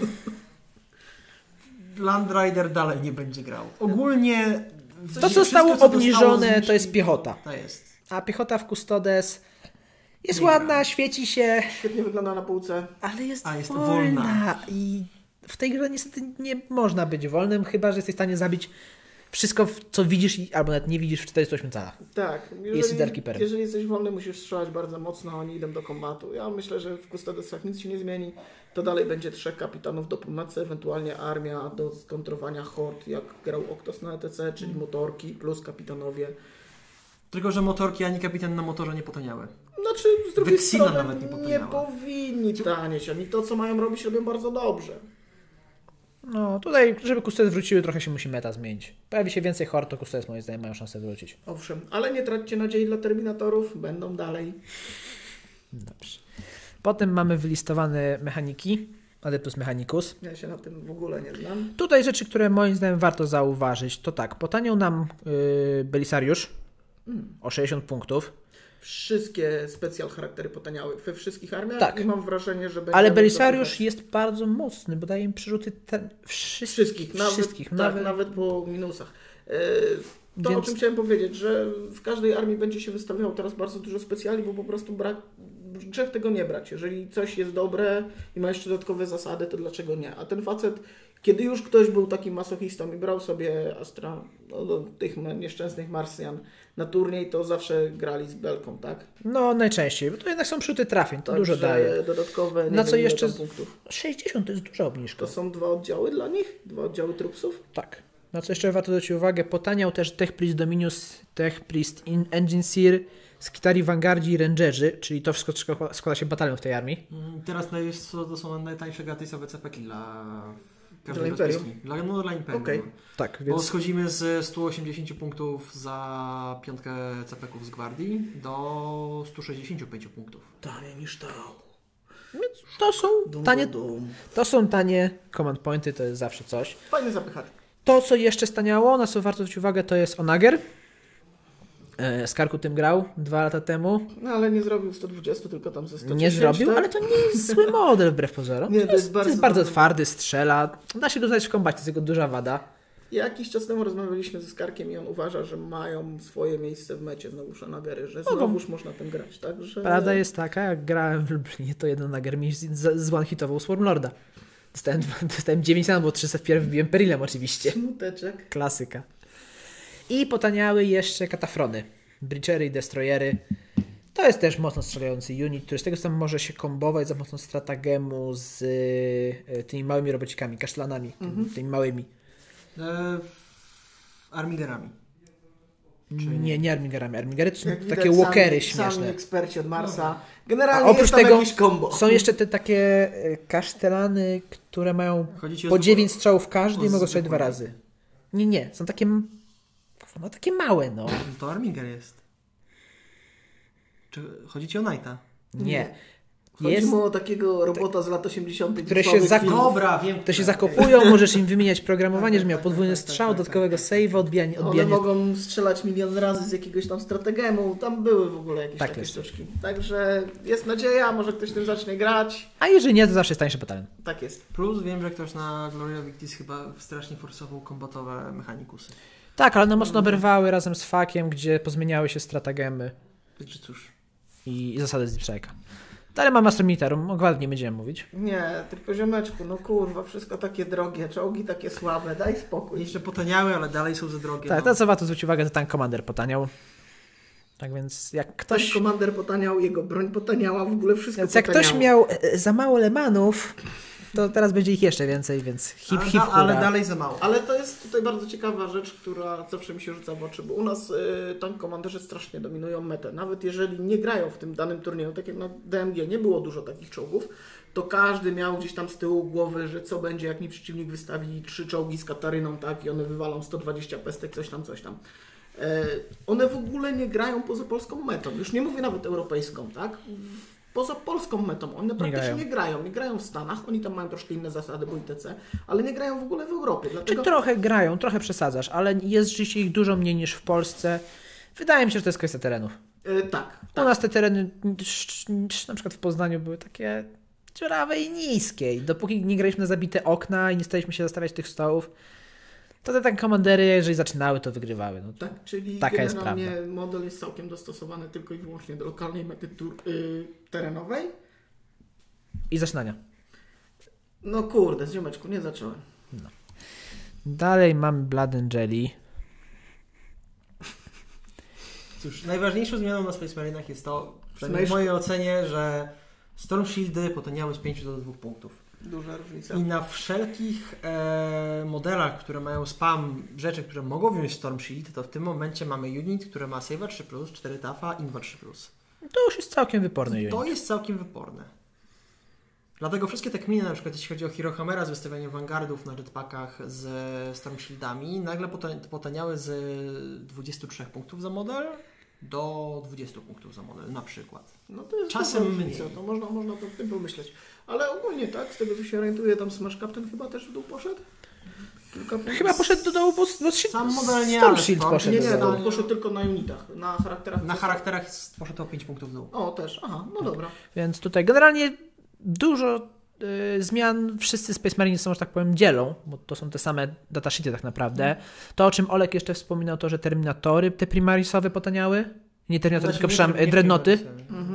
Speaker 3: Land Rider dalej nie będzie grał. Ogólnie...
Speaker 1: To, co
Speaker 3: wszystko,
Speaker 1: zostało
Speaker 3: co
Speaker 1: obniżone,
Speaker 3: zniżki,
Speaker 1: to jest piechota.
Speaker 3: To jest.
Speaker 1: A piechota w Custodes jest
Speaker 3: Nie
Speaker 1: ładna,
Speaker 3: gra.
Speaker 1: świeci się,
Speaker 2: Świetnie wygląda na półce.
Speaker 1: ale jest,
Speaker 3: A, jest
Speaker 1: wolna.
Speaker 3: wolna.
Speaker 1: I w tej grze niestety nie można być wolnym, chyba że jesteś w stanie zabić wszystko, w- co widzisz, i- albo nawet nie widzisz w czterdziestu ośmiu calach.
Speaker 2: Tak,
Speaker 1: Jest Darkeeperem.
Speaker 2: jeżeli jesteś wolny, musisz strzelać bardzo mocno, oni idą do kombatu. Ja myślę, że w Custodesach nic się nie zmieni. To dalej będzie trzech kapitanów do pomocy, ewentualnie armia do skontrowania hord, jak grał Oktos na E T C, czyli motorki plus kapitanowie.
Speaker 3: Tylko, że motorki ani kapitan na motorze nie potaniały.
Speaker 2: Znaczy, z drugiej
Speaker 3: Wyksina
Speaker 2: strony
Speaker 3: nawet nie
Speaker 2: nie
Speaker 3: potaniała.
Speaker 2: powinni tanieć. Oni to, co mają robić, robią bardzo dobrze.
Speaker 1: No tutaj, żeby Custodes wróciły, trochę się musi meta zmienić. Pojawi się więcej hord, to Custodes moim zdaniem mają szansę wrócić.
Speaker 2: Owszem, ale nie traćcie nadziei dla Terminatorów, będą dalej.
Speaker 1: Dobrze. Potem mamy wylistowane mechaniki, Adeptus Mechanicus.
Speaker 2: Ja się na tym w ogóle nie znam.
Speaker 1: Tutaj rzeczy, które moim zdaniem warto zauważyć, to tak, potaniał nam yy, Belisariusz o sześćdziesiąt punktów,
Speaker 2: Wszystkie specjal charaktery potaniały we wszystkich armiach
Speaker 1: Tak.
Speaker 2: i mam wrażenie, że będzie...
Speaker 1: ale
Speaker 2: nawet
Speaker 1: Belisariusz
Speaker 2: dopychać.
Speaker 1: jest bardzo mocny, bo daje im przerzuty ten, wszystkich,
Speaker 2: Wszystkich, nawet,
Speaker 1: wszystkich,
Speaker 2: tak,
Speaker 1: nawet,
Speaker 2: nawet po minusach. E, To,
Speaker 1: Więc-
Speaker 2: o czym chciałem powiedzieć, że w każdej armii będzie się wystawiało teraz bardzo dużo specjali, bo po prostu brak, grzech tego nie brać. Jeżeli coś jest dobre i ma jeszcze dodatkowe zasady, to dlaczego nie? A ten facet Kiedy już ktoś był takim masochistą i brał sobie Astra, no, do tych nieszczęsnych Marsjan na turniej, to zawsze grali z belką, tak?
Speaker 1: No najczęściej, bo to jednak są przyty trafień, to
Speaker 2: Także
Speaker 1: dużo daje.
Speaker 2: dodatkowe, nie
Speaker 1: Na co
Speaker 2: wiem, ile
Speaker 1: jeszcze
Speaker 2: tam
Speaker 1: z-
Speaker 2: punktów.
Speaker 1: sześćdziesiąt to jest duża obniżka.
Speaker 2: To są dwa oddziały dla nich? Dwa oddziały trupsów?
Speaker 1: Tak. Na co jeszcze warto zwrócić uwagę, potaniał też Tech Priest Dominus, Tech Priest In- Engine Seer, Skitari Vanguardzi i Rangerzy, czyli to wszystko składa- składa się batalion w tej armii.
Speaker 3: Mm, Teraz to, jest, to są najtańsze gratisowe C P Ki dla każdej
Speaker 2: Dla Imperium?
Speaker 3: rozpiski. Dla, no, dla Imperium.
Speaker 2: Okej.
Speaker 3: no.
Speaker 1: Tak,
Speaker 3: Bo
Speaker 1: więc
Speaker 3: schodzimy z stu osiemdziesięciu punktów za piątkę C P Ków z Gwardii do stu sześćdziesięciu pięciu punktów.
Speaker 2: Taniej niż to.
Speaker 1: to są
Speaker 2: Dum,
Speaker 1: tanie,
Speaker 2: dum, dum.
Speaker 1: to są tanie command pointy, to jest zawsze coś.
Speaker 2: Fajny zapychacz.
Speaker 1: To, co jeszcze staniało, na co warto zwrócić uwagę, to jest Onager. E, Skarku tym grał dwa lata temu.
Speaker 2: No ale nie zrobił sto dwadzieścia, tylko tam ze sto dziesięć.
Speaker 1: Nie zrobił,
Speaker 2: tak?
Speaker 1: ale to nie jest zły model wbrew pozorom.
Speaker 2: Nie,
Speaker 1: to, jest, to jest bardzo
Speaker 2: dobry.
Speaker 1: twardy, strzela. Da się dostać w kombacie, to jest jego duża wada.
Speaker 2: Jakiś czas temu rozmawialiśmy ze Skarkiem i on uważa, że mają swoje miejsce w mecie znowuż Onagery, że
Speaker 1: Mogą.
Speaker 2: znowuż można tym grać, także...
Speaker 1: Prawda jest taka, jak grałem w Lublinie, to jeden Onager mi z, z, z one-hitował Swarmlorda. Dostałem, dostałem dziewięć ran, bo trzysta wpierw wbiłem Perilem oczywiście.
Speaker 2: Smuteczek.
Speaker 1: Klasyka. I potaniały jeszcze katafrony. Breachery i Destroyery. To jest też mocno strzelający unit, który z tego co tam może się kombować za pomocą stratagemu z y, tymi małymi robocikami, kasztelanami,
Speaker 2: Mhm.
Speaker 1: tymi małymi.
Speaker 3: E, armigerami. Czyli-
Speaker 1: Nie, nie armigerami. Armigery to są
Speaker 2: Jak
Speaker 1: takie
Speaker 2: widać,
Speaker 1: walkery
Speaker 2: sami, sami
Speaker 1: śmieszne.
Speaker 2: eksperci od Marsa.
Speaker 1: A
Speaker 2: Generalnie
Speaker 1: oprócz
Speaker 2: jest tam
Speaker 1: tego
Speaker 2: jakiś kombo.
Speaker 1: Są jeszcze te takie y, kasztelany, które mają
Speaker 3: Chodzi ci o
Speaker 1: po
Speaker 3: zwykłe-
Speaker 1: dziewięć strzałów każdy i
Speaker 3: o
Speaker 1: mogą strzelać dwa
Speaker 3: zwykłe.
Speaker 1: razy. Nie, nie. Są takie m- no takie małe, no.
Speaker 3: To armiger jest. Czy chodzi ci o Knighta?
Speaker 1: Nie.
Speaker 2: Chodzi
Speaker 1: Jest,
Speaker 2: mu o takiego robota z lat osiemdziesiątych.
Speaker 1: Które się
Speaker 2: słabych
Speaker 1: zak-
Speaker 2: filmów.
Speaker 3: Dobra, wiem.
Speaker 1: to się
Speaker 3: które.
Speaker 1: zakopują, możesz im wymieniać programowanie,
Speaker 3: Tak,
Speaker 1: że miał
Speaker 3: tak,
Speaker 1: podwójny
Speaker 3: tak, tak,
Speaker 1: strzał,
Speaker 3: tak,
Speaker 1: dodatkowego
Speaker 3: tak.
Speaker 1: save'a, odbijanie,
Speaker 2: One
Speaker 1: odbijanie.
Speaker 2: mogą strzelać milion razy z jakiegoś tam strategemu. Tam były w ogóle jakieś
Speaker 1: Tak
Speaker 2: takie
Speaker 1: jest.
Speaker 2: sztuczki. Także jest nadzieja, może ktoś tym zacznie grać.
Speaker 1: A jeżeli nie, to zawsze jest tańszy batalion.
Speaker 2: Tak jest.
Speaker 3: Plus wiem, że ktoś na Gloria Victis chyba strasznie forsował kombatowe mechanikusy.
Speaker 1: Tak, ale one mocno oberwały razem z fakiem, gdzie pozmieniały się stratagemy
Speaker 3: Czy cóż.
Speaker 1: i, i zasady z Deep Strike'a. Dalej mam Master Militarum, o Gwardii nie będziemy mówić.
Speaker 2: Nie, tylko ziomeczku, no kurwa, wszystko takie drogie, czołgi takie słabe, daj spokój.
Speaker 3: Jeszcze potaniały, ale dalej są za drogie.
Speaker 1: Tak,
Speaker 3: no.
Speaker 1: to co warto zwrócić uwagę, to Tank Commander potaniał. Tak więc jak
Speaker 2: Ktoś
Speaker 1: ktoś,
Speaker 2: komander potaniał, jego broń potaniała, w ogóle wszystko
Speaker 1: więc jak
Speaker 2: potaniało.
Speaker 1: ktoś miał e, za mało lemanów, to teraz będzie ich jeszcze więcej, więc hip
Speaker 3: ale,
Speaker 1: hip
Speaker 3: da,
Speaker 1: hura.
Speaker 3: ale dalej za mało.
Speaker 2: Ale to jest tutaj bardzo ciekawa rzecz, która zawsze mi się rzuca w oczy, bo u nas y, tank komanderzy strasznie dominują metę. Nawet jeżeli nie grają w tym danym turnieju, tak jak na D M G nie było dużo takich czołgów, to każdy miał gdzieś tam z tyłu głowy, że co będzie, jak mi przeciwnik wystawi trzy czołgi z Kataryną, tak, i one wywalą sto dwadzieścia pestek, coś tam, coś tam. E, one w ogóle nie grają poza polską metą. Już nie mówię nawet europejską, tak? W- Poza polską metą. One praktycznie
Speaker 1: grają.
Speaker 2: nie grają. Nie grają w Stanach, oni tam mają troszkę inne zasady, bo I T C, ale nie grają w ogóle w Europie.
Speaker 1: Czy
Speaker 2: Dlatego
Speaker 1: trochę grają, trochę przesadzasz, ale jest rzeczywiście ich dużo mniej niż w Polsce. Wydaje mi się, że to jest kwestia terenów.
Speaker 2: E, tak,
Speaker 1: U
Speaker 2: tak.
Speaker 1: nas te tereny, sz- sz- na przykład w Poznaniu, były takie dziurawe i niskie. I dopóki nie graliśmy na zabite okna i nie staliśmy się zastawiać tych stołów, to te tak komandery, jeżeli zaczynały, to wygrywały. No,
Speaker 2: Tak, czyli
Speaker 1: Taka jest
Speaker 2: generalnie
Speaker 1: prawda.
Speaker 2: model jest całkiem dostosowany tylko i wyłącznie do lokalnej mety tur, y, terenowej.
Speaker 1: I zaczynania.
Speaker 2: No kurde, z ziomeczku, nie zacząłem.
Speaker 1: Dalej mamy Blood Angeli.
Speaker 3: Cóż, najważniejszą zmianą na Space Marinach jest to, przynajmniej w
Speaker 2: Smash-
Speaker 3: mojej ocenie, że Storm Shieldy potaniały z pięciu do dwóch punktów.
Speaker 2: Duża różnica.
Speaker 3: I na wszelkich e, modelach, które mają spam rzeczy, które mogą wziąć Storm Shield, to w tym momencie mamy unit, który ma Save'a trzy plus, cztery tafa, Inva trzy plus.
Speaker 1: To już jest całkiem wyporny unit.
Speaker 3: To jest całkiem wyporne. Dlatego wszystkie te kminy, na przykład jeśli chodzi o Hero Hammera z wystawianiem Vanguardów na jetpackach z Storm Shieldami, nagle potan- potaniały z dwudziestu trzech punktów za model do dwudziestu punktów za model na przykład.
Speaker 2: No to jest
Speaker 3: Czasem
Speaker 2: duża różnica,
Speaker 3: mniej.
Speaker 2: to można, można to w tym pomyśleć. Ale ogólnie tak, z tego co się orientuję, tam Smash Captain chyba też w dół poszedł? Kilka punktów.
Speaker 1: Chyba poszedł do dołu, bo no,
Speaker 3: Sam model nie,
Speaker 1: Storm
Speaker 3: ale
Speaker 1: Shield
Speaker 3: Storm-
Speaker 1: poszedł
Speaker 2: Nie,
Speaker 1: do
Speaker 2: nie,
Speaker 1: dołu.
Speaker 2: to poszedł tylko na unitach, na charakterach.
Speaker 3: Na charakterach jest- poszedł o pięć punktów w dół.
Speaker 2: O, też, aha, no dobra.
Speaker 1: Więc tutaj generalnie dużo y, zmian wszyscy Space Marines są, że tak powiem, dzielą, bo to są te same datasheety tak naprawdę. To, o czym Olek jeszcze wspominał, to, że Terminatory te Primarisowe potaniały. Nie Terminatory,
Speaker 3: Znaczy,
Speaker 1: tylko
Speaker 3: nie-
Speaker 1: przepraszam,
Speaker 3: nie- nie
Speaker 1: Dreadnoty.
Speaker 3: Primarisowe.
Speaker 2: Mhm.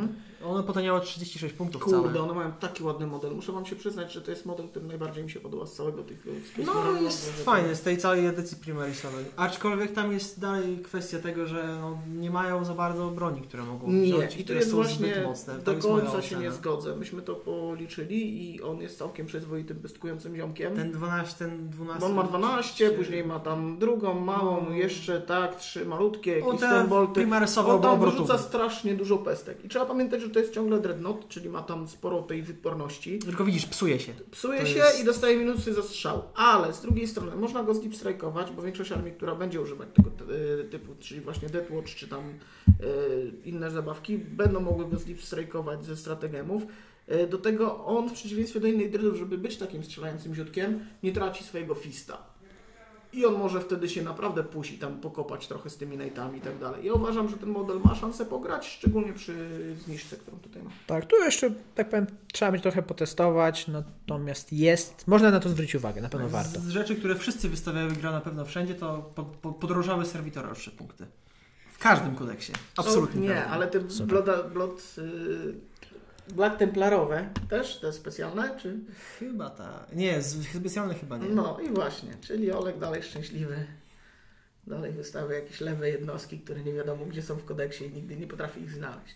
Speaker 3: One potaniało trzydzieści sześć punktów
Speaker 2: Kurde,
Speaker 3: całe.
Speaker 2: one mają taki ładny model. Muszę wam się przyznać, że to jest model, który najbardziej mi się podoba z całego tych... Z
Speaker 3: No jest fajny, z tej całej edycji Primarisowej. Aczkolwiek tam jest dalej kwestia tego, że no, nie mają za bardzo broni, które mogą
Speaker 2: Nie,
Speaker 3: wziąć,
Speaker 2: i to
Speaker 3: które
Speaker 2: jest
Speaker 3: są
Speaker 2: właśnie,
Speaker 3: zbyt mocne. To
Speaker 2: do
Speaker 3: jest moja
Speaker 2: końca się
Speaker 3: ocena.
Speaker 2: nie zgodzę. Myśmy to policzyli i on jest całkiem przyzwoitym, pystkującym ziomkiem.
Speaker 3: Ten dwanaście, ten dwanaście...
Speaker 2: Bo on ma dwanaście, później ma tam drugą, małą,
Speaker 3: No.
Speaker 2: jeszcze tak, trzy malutkie,
Speaker 3: O,
Speaker 2: jakieś
Speaker 3: te
Speaker 2: stembolty.
Speaker 3: Primarysowe
Speaker 2: On tam
Speaker 3: obrotówki.
Speaker 2: wyrzuca strasznie dużo pestek. I trzeba pamiętać, że to jest ciągle Dreadnought, czyli ma tam sporo tej wyporności.
Speaker 3: Tylko widzisz, psuje się.
Speaker 2: Psuje
Speaker 3: To
Speaker 2: się
Speaker 3: jest-
Speaker 2: i dostaje minusy za strzał. Ale z drugiej strony można go deep strike'ować, bo większość armii, która będzie używać tego e, typu, czyli właśnie Deathwatch, czy tam e, inne zabawki, będą mogły go deep strike'ować ze strategemów. E, do tego on, w przeciwieństwie do innych dreadów, żeby być takim strzelającym ziutkiem, nie traci swojego fista. I on może wtedy się naprawdę puści tam pokopać trochę z tymi nate'ami i tak dalej. Ja uważam, że ten model ma szansę pograć, szczególnie przy zniżce, którą tutaj ma.
Speaker 1: Tak, tu jeszcze, tak powiem, trzeba będzie trochę potestować, natomiast jest, można na to zwrócić uwagę, na pewno warto.
Speaker 3: Z rzeczy, które wszyscy wystawiają gra na pewno wszędzie, to po, po, podrożały serwitory o trzy punkty. W każdym kodeksie. Absolutnie.
Speaker 2: O, nie,
Speaker 3: każdym.
Speaker 2: ale te
Speaker 1: Super.
Speaker 2: Blood, Blood, y, Black Templarowe też, te specjalne, czy?
Speaker 3: Chyba tak. Nie, z- specjalne chyba nie.
Speaker 2: No i właśnie, czyli Olek dalej szczęśliwy. Dalej wystawia jakieś lewe jednostki, które nie wiadomo gdzie są w kodeksie i nigdy nie potrafi ich znaleźć.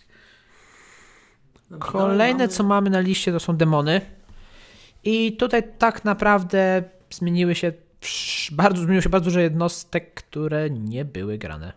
Speaker 3: Dobrze,
Speaker 1: Kolejne,
Speaker 3: mamy-
Speaker 1: co mamy na liście, to są demony. I tutaj tak naprawdę zmieniły się wsz- bardzo, zmieniło się bardzo dużo jednostek, które nie były grane.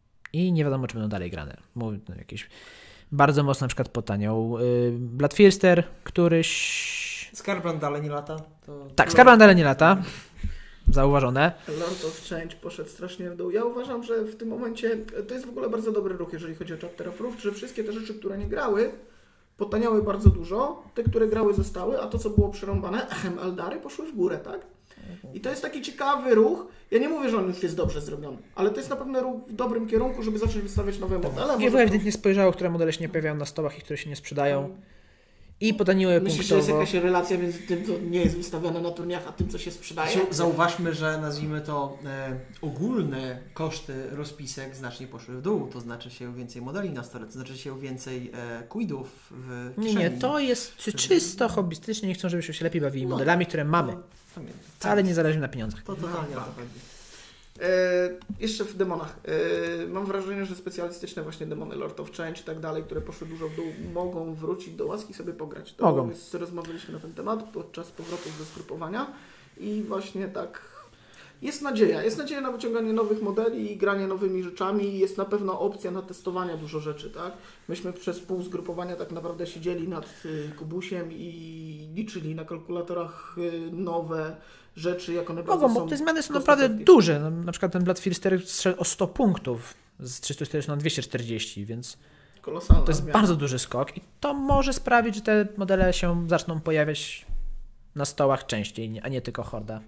Speaker 1: I nie wiadomo, czy będą dalej grane. Mówię, no, jakieś bardzo mocno na przykład potaniał yy, Bloodthirster, któryś...
Speaker 3: Skarbrand dalej nie lata. To...
Speaker 1: Tak, Skarbrand dalej nie lata. Zauważone.
Speaker 2: Lord of Change poszedł strasznie w dół. Ja uważam, że w tym momencie to jest w ogóle bardzo dobry ruch, jeżeli chodzi o Chapter of Roof, że wszystkie te rzeczy, które nie grały, potaniały bardzo dużo, te, które grały, zostały, a to, co było przerąbane, ehem, Eldary, poszły w górę, tak? I to jest taki ciekawy ruch. Ja nie mówię, że on już jest dobrze zrobiony, ale to jest na pewno ruch w dobrym kierunku, żeby zacząć wystawiać nowe modele.
Speaker 1: G W ewidentnie spojrzało, które modele się nie pojawiają na stołach i które się nie sprzedają. I potaniły
Speaker 2: Myślisz, że jest
Speaker 1: punktowo.
Speaker 2: jakaś relacja między tym, co nie jest wystawiane na turniach, a tym, co się sprzedaje?
Speaker 3: Zauważmy, że nazwijmy to e, ogólne koszty rozpisek znacznie poszły w dół. To znaczy się więcej modeli na stole, to znaczy się więcej e, quidów w
Speaker 1: Nie,
Speaker 3: kieszeni.
Speaker 1: nie, to jest czy- czysto hobbystycznie. Nie chcą, żebyśmy się lepiej bawili
Speaker 3: No.
Speaker 1: modelami, które mamy.
Speaker 3: No, pamiętam.
Speaker 1: Ale nie zależy na pieniądzach.
Speaker 3: To totalnie o to chodzi.
Speaker 2: E, jeszcze w demonach. E, mam wrażenie, że specjalistyczne właśnie demony Lord of Change i tak dalej, które poszły dużo w dół, mogą wrócić do łaski sobie pograć. To
Speaker 1: Mogą.
Speaker 2: Jest, rozmawialiśmy na ten temat podczas powrotu ze zgrupowania i właśnie tak jest nadzieja. Jest nadzieja na wyciąganie nowych modeli i granie nowymi rzeczami. Jest na pewno opcja na testowania dużo rzeczy, tak? Myśmy przez pół zgrupowania tak naprawdę siedzieli nad y, Kubusiem i liczyli na kalkulatorach y, nowe rzeczy, jak one bardzo
Speaker 1: Mogą, bo
Speaker 2: są
Speaker 1: te zmiany są
Speaker 2: cost
Speaker 1: naprawdę
Speaker 2: effective.
Speaker 1: duże. No, na przykład ten Bloodthirster strzelił o sto punktów z trzystu czterdziestu na dwieście czterdzieści, więc
Speaker 2: Kolosalna
Speaker 1: to jest
Speaker 2: zmiana.
Speaker 1: bardzo duży skok i to może sprawić, że te modele się zaczną pojawiać na stołach częściej, a nie tylko Horda.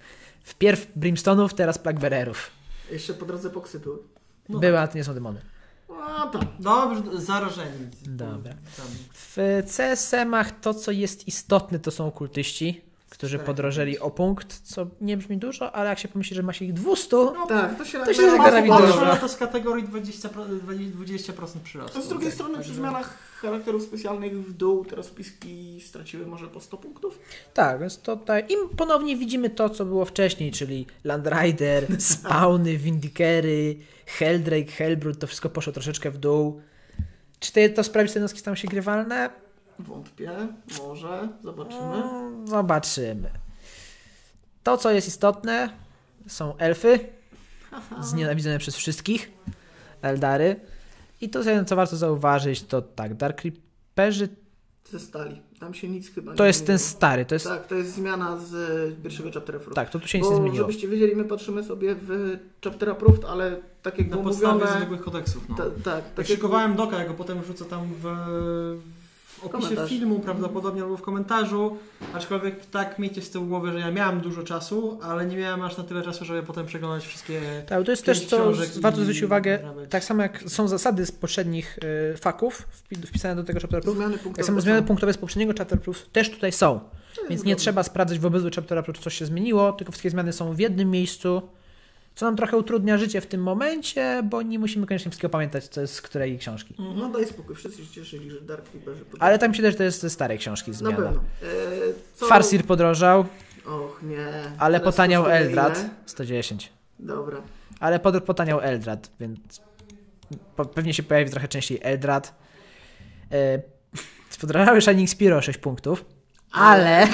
Speaker 1: Wpierw Brimstone'ów, teraz Plaguebearerów.
Speaker 2: Jeszcze po drodze poksy były.
Speaker 3: No.
Speaker 1: Były, ale to nie są demony.
Speaker 2: A tam.
Speaker 3: Dobrze, zarażeni.
Speaker 1: Dobra.
Speaker 3: Tam.
Speaker 1: W C S M-ach to, co jest istotne, to są okultyści, którzy
Speaker 3: Czterech.
Speaker 1: podrożeli o punkt, co nie brzmi dużo, ale jak się pomyśli, że ma się ich dwieście,
Speaker 2: Tak, to się
Speaker 1: To się
Speaker 2: nagle-
Speaker 1: nagle robi
Speaker 3: Patrz,
Speaker 1: dużo.
Speaker 3: na to z kategorii dwadzieścia procent, dwadzieścia procent przyrostu.
Speaker 2: A z drugiej
Speaker 3: Tak,
Speaker 2: strony
Speaker 3: także-
Speaker 2: przy zmianach charakterów specjalnych w dół te rozpiski straciły może po sto punktów.
Speaker 1: tak, więc tutaj i ponownie widzimy to, co było wcześniej, czyli Land Rider, Spawny, Vindikery, Helldrake, Hellbrood, to wszystko poszło troszeczkę w dół. Czy to, to sprawi, że te jednostki staną się grywalne?
Speaker 2: Wątpię, może, zobaczymy.
Speaker 1: No, zobaczymy. To, co jest istotne, są elfy, znienawidzone przez wszystkich, Eldary. I to, co warto zauważyć, to tak, Dark Reaperzy
Speaker 2: Ze stali. Tam się nic chyba
Speaker 1: to
Speaker 2: nie
Speaker 1: jest ten
Speaker 2: zmieniło.
Speaker 1: stary, to jest...
Speaker 2: Tak, to jest zmiana z e, pierwszego Chapter Approved.
Speaker 1: Tak, to tu się nic
Speaker 2: Bo
Speaker 1: nie zmieniło.
Speaker 2: żebyście wiedzieli, my patrzymy sobie w Chapter Approved, ale tak jak
Speaker 3: Na
Speaker 2: było
Speaker 3: podstawie
Speaker 2: mówione...
Speaker 3: zwykłych kodeksów. No.
Speaker 2: Ta, tak,
Speaker 3: Tak
Speaker 2: tak jak
Speaker 3: szykowałem doka, ja go potem wrzucę tam w, w opisie
Speaker 2: Komentarz.
Speaker 3: filmu prawdopodobnie albo w komentarzu, aczkolwiek tak miejcie z tyłu głowy, że ja miałem dużo czasu, ale nie miałem aż na tyle czasu, żeby potem przeglądać wszystkie...
Speaker 1: Tak, to jest
Speaker 3: pięć
Speaker 1: też, co
Speaker 3: książek
Speaker 1: warto
Speaker 3: i
Speaker 1: zwrócić uwagę,
Speaker 3: nabyć.
Speaker 1: tak samo jak są zasady z poprzednich y, faków wpi- wpisane do tego Chapter Proof,
Speaker 2: zmiany
Speaker 1: tak
Speaker 2: punktowe
Speaker 1: samo zmiany
Speaker 2: są.
Speaker 1: punktowe z poprzedniego Chapter Proof też tutaj są.
Speaker 2: To jest
Speaker 1: Więc nie
Speaker 2: zgodne.
Speaker 1: trzeba sprawdzać w obydwu Chapter Proof, coś się zmieniło, tylko wszystkie zmiany są w jednym miejscu, co nam trochę utrudnia życie w tym momencie, bo nie musimy koniecznie wszystkiego pamiętać, co jest z której książki.
Speaker 2: No daj spokój, wszyscy się cieszyli, że Dark Reaperzy...
Speaker 1: Ale tam się też, że to jest ze starej książki zmiana.
Speaker 2: Na pewno. E, co...
Speaker 1: Farsir podrożał,
Speaker 2: Och nie.
Speaker 1: ale
Speaker 2: Teraz
Speaker 1: potaniał
Speaker 2: kosztuje
Speaker 1: Eldrad.
Speaker 2: ile?
Speaker 1: sto dziesięć.
Speaker 2: Dobra.
Speaker 1: Ale pod, potaniał Eldrad, więc po, pewnie się pojawi trochę częściej Eldrad. E, podrożały Shining Spear o sześć punktów, ale...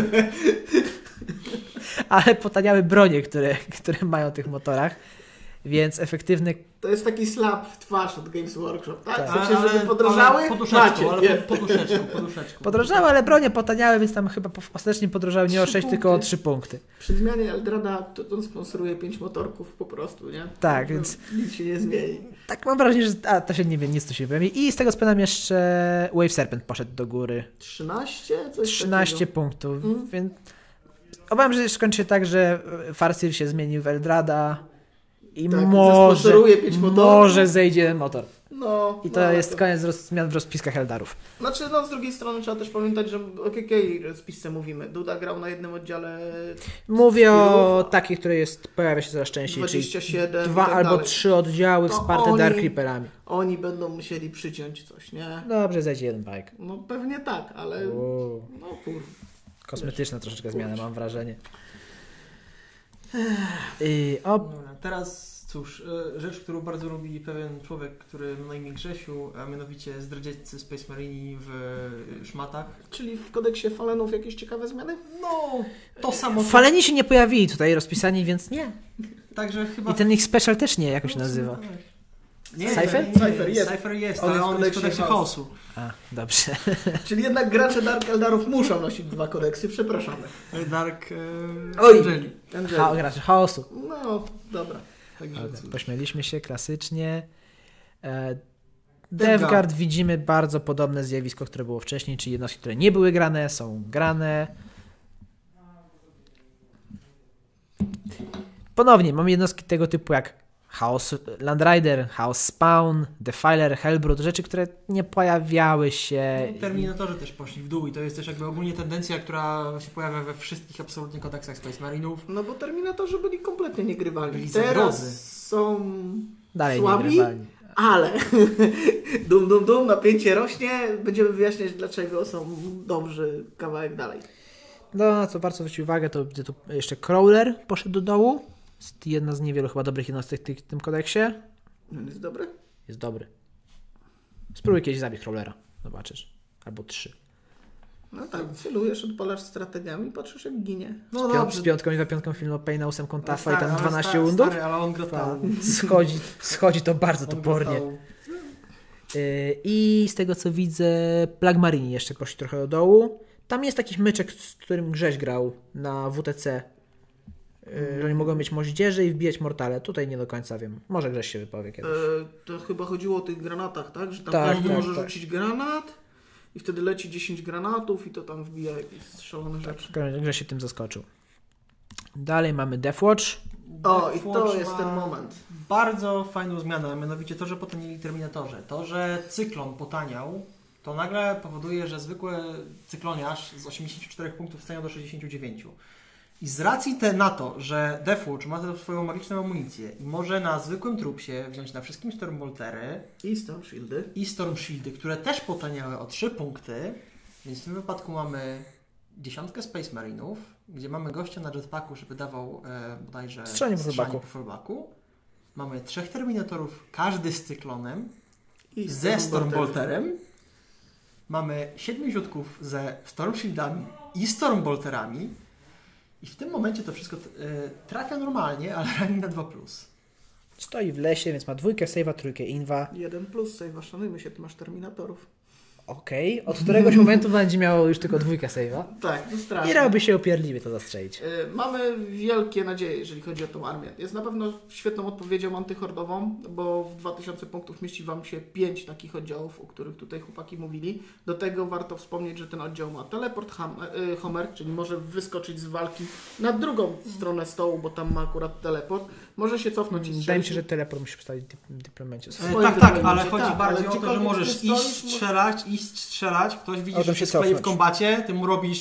Speaker 1: ale potaniały bronie, które, które mają w tych motorach, więc efektywny...
Speaker 2: To jest taki slap w twarz od Games Workshop, tak?
Speaker 1: Tak.
Speaker 2: W sensie,
Speaker 3: Ale-
Speaker 2: żeby podrożały?
Speaker 3: ale Poduszeczką,
Speaker 2: Macie.
Speaker 3: ale
Speaker 2: Nie.
Speaker 3: po- poduszeczką, poduszeczką.
Speaker 1: Podrożały, ale bronie potaniały, więc tam chyba ostatecznie podrożały nie o
Speaker 2: Trzy
Speaker 1: sześć,
Speaker 2: punkty.
Speaker 1: tylko o trzy punkty.
Speaker 2: Przy zmianie Eldrada to, to sponsoruje pięć motorków po prostu, nie?
Speaker 1: Tak,
Speaker 2: No,
Speaker 1: więc-
Speaker 2: Nic się nie zmieni.
Speaker 1: Tak mam wrażenie, że a, to się nie wiem, nic tu się pojawi. I z tego spędam jeszcze Wave Serpent poszedł do góry.
Speaker 2: trzynaście? Coś
Speaker 1: trzynaście
Speaker 2: takiego.
Speaker 1: punktów,
Speaker 2: Mhm.
Speaker 1: więc obawiam się, że skończy się tak, że Farsir się zmieni w Eldrada i
Speaker 2: Tak,
Speaker 1: może,
Speaker 2: zasponsoruje pięć motorów.
Speaker 1: może zejdzie motor.
Speaker 2: No,
Speaker 1: I to
Speaker 2: no,
Speaker 1: jest
Speaker 2: to...
Speaker 1: koniec roz, zmian w rozpiskach Eldarów.
Speaker 2: Znaczy, no z drugiej strony trzeba też pamiętać, że o jakiej rozpisce mówimy. Duda grał na jednym oddziale
Speaker 1: Mówię o
Speaker 2: Spirów,
Speaker 1: takiej, której jest, pojawia się coraz częściej,
Speaker 2: dwadzieścia
Speaker 1: czyli
Speaker 2: siedem
Speaker 1: dwa
Speaker 2: i tak
Speaker 1: albo
Speaker 2: dalej.
Speaker 1: trzy oddziały
Speaker 2: To
Speaker 1: wsparte
Speaker 2: oni-
Speaker 1: Dark Reaperami.
Speaker 2: Oni będą musieli przyciąć coś, nie?
Speaker 1: Dobrze, zejdzie jeden bajk.
Speaker 2: No pewnie tak, ale
Speaker 1: Uuu,
Speaker 2: no kurwa.
Speaker 1: kosmetyczna troszeczkę zmiana,
Speaker 2: kurczę.
Speaker 1: mam wrażenie. I, o,
Speaker 3: Dobra, teraz cóż, e, rzecz, którą bardzo lubi pewien człowiek, który ma na imię Grzesiu, a mianowicie zdradzieccy Space Marini w e, szmatach.
Speaker 2: Czyli w kodeksie Falenów jakieś ciekawe zmiany?
Speaker 3: No, to samo.
Speaker 1: Faleni się nie pojawili tutaj rozpisani, więc nie.
Speaker 3: Także chyba...
Speaker 1: I ten ich special też nie, jak on się nazywa.
Speaker 3: Nie,
Speaker 1: Cypher?
Speaker 3: nie, nie,
Speaker 2: Cypher jest.
Speaker 3: Cypher jest,
Speaker 2: On
Speaker 3: ale
Speaker 2: jest w
Speaker 3: on jest w
Speaker 2: kodeksie
Speaker 3: kodeksie chaosu.
Speaker 1: A, dobrze.
Speaker 2: Czyli jednak gracze Dark Eldarów muszą nosić dwa kodeksy, przepraszamy.
Speaker 3: Dark e,
Speaker 2: Oj.
Speaker 3: Angeli.
Speaker 2: Angeli.
Speaker 1: Ha, gracze chaosu.
Speaker 2: No, dobra. Także
Speaker 1: Dobra,
Speaker 2: cóż.
Speaker 1: pośmieliśmy się klasycznie. E,
Speaker 3: Devguard.
Speaker 1: Devguard widzimy bardzo podobne zjawisko, które było wcześniej, czyli jednostki, które nie były grane, są grane. Ponownie mamy jednostki tego typu jak Chaos Landrider, Chaos Spawn, Defiler, Hellbrood, rzeczy, które nie pojawiały się.
Speaker 3: Terminatorzy też poszli w dół i to jest też jakby ogólnie tendencja, która się pojawia we wszystkich absolutnie kodeksach Space Marinów.
Speaker 2: No bo Terminatorzy byli kompletnie niegrywalni.
Speaker 3: Byli
Speaker 2: Teraz
Speaker 3: zagrodzy.
Speaker 2: są
Speaker 1: Dalej
Speaker 2: słabi,
Speaker 1: niegrywalni.
Speaker 2: ale dum dum dum, napięcie rośnie. Będziemy wyjaśniać, dlaczego są dobrzy kawałek dalej.
Speaker 1: No, na co warto zwrócić uwagę, to gdy tu jeszcze Crawler poszedł do dołu. Jest jedna z niewielu chyba dobrych jednostek w tym kodeksie.
Speaker 2: On jest dobry?
Speaker 1: Jest dobry. Spróbuj kiedyś zabić Crawlera. Zobaczysz. Albo trzy.
Speaker 2: No tak, celujesz, odpalasz strategiami, patrzysz jak ginie.
Speaker 3: No
Speaker 1: Z, piąt, z piątką i piątką film Payna, ósemką Tafa i tam dwanaście undów.
Speaker 3: Stary, ale on grotał.
Speaker 1: Schodzi, schodzi to bardzo
Speaker 3: On
Speaker 1: topornie.
Speaker 3: grotał.
Speaker 1: Yy, I z tego co widzę, Plagmarini jeszcze poszli trochę do dołu. Tam jest taki myczek, z którym Grześ grał na W T C. Yy, że oni mogą mieć moździerze i wbijać mortale. Tutaj nie do końca wiem. Może Grześ się wypowie kiedyś.
Speaker 2: E, to chyba chodziło o tych granatach, tak? Że tam
Speaker 1: Tak,
Speaker 2: każdy
Speaker 1: tak,
Speaker 2: może
Speaker 1: tak.
Speaker 2: rzucić granat i wtedy leci dziesięć granatów i to tam wbija jakieś szalone rzeczy.
Speaker 1: Grześ się tym zaskoczył. Dalej mamy Deathwatch.
Speaker 2: O, i
Speaker 3: Deathwatch
Speaker 2: to jest
Speaker 3: ma
Speaker 2: ten moment.
Speaker 3: Bardzo fajną zmianę, a mianowicie to, że potanili Terminatorzy. To, że cyklon potaniał, to nagle powoduje, że zwykły cykloniarz z osiemdziesięciu czterech punktów stanie do sześćdziesięciu dziewięciu. I z racji te na to, że Deathwatch ma tę swoją magiczną amunicję i może na zwykłym trupsie wziąć na wszystkim Stormboltery
Speaker 2: I Storm Shieldy.
Speaker 3: i Storm Shieldy, które też potaniały o trzy punkty, więc w tym wypadku mamy dziesiątkę Space Marinów, gdzie mamy gościa na jetpacku, żeby dawał e, bodajże
Speaker 1: Strzelanie po fullbacku.
Speaker 3: po fullbacku. Mamy trzech Terminatorów, każdy z cyklonem,
Speaker 2: I
Speaker 3: ze
Speaker 2: Stormboltery.
Speaker 3: Stormbolterem. Mamy siedmiu ziutków ze Storm Shieldami i Stormbolterami. I w tym momencie to wszystko e, trafia normalnie, ale rani na dwa plus.
Speaker 1: Stoi w lesie, więc ma dwójkę save'a, trójkę inwa.
Speaker 2: Jeden plus save, szanujmy się, ty masz Terminatorów.
Speaker 1: Okej, okay. Od któregoś momentu będzie miało już tylko dwójkę save'a.
Speaker 2: Tak, to strasznie.
Speaker 1: I robi się opierdliwie to zastrzelić.
Speaker 2: Y, Mamy wielkie nadzieje, jeżeli chodzi o tą armię. Jest na pewno świetną odpowiedzią antyhordową, bo w dwa tysiące punktów mieści Wam się pięć takich oddziałów, o których tutaj chłopaki mówili. Do tego warto wspomnieć, że ten oddział ma teleport ham, y, Homer, czyli może wyskoczyć z walki na drugą stronę stołu, bo tam ma akurat teleport. Może się cofnąć i strzelić.
Speaker 1: Wydaje mi się, że teleport musi przedstawić w dyplomacie.
Speaker 3: E,
Speaker 2: Swoim
Speaker 3: tak, tak,
Speaker 2: wybraniu
Speaker 3: ale
Speaker 2: się,
Speaker 3: chodzi
Speaker 2: tak,
Speaker 3: bardziej
Speaker 2: ale
Speaker 3: o to, że
Speaker 2: gdziekolwiek
Speaker 3: możesz
Speaker 2: ty
Speaker 3: iść,
Speaker 2: stoisz,
Speaker 3: strzelać, iść, strzelać, ktoś widzi,
Speaker 1: O, to
Speaker 3: że
Speaker 1: się
Speaker 3: się skleje w
Speaker 1: cofnąć.
Speaker 3: kombacie, ty mu robisz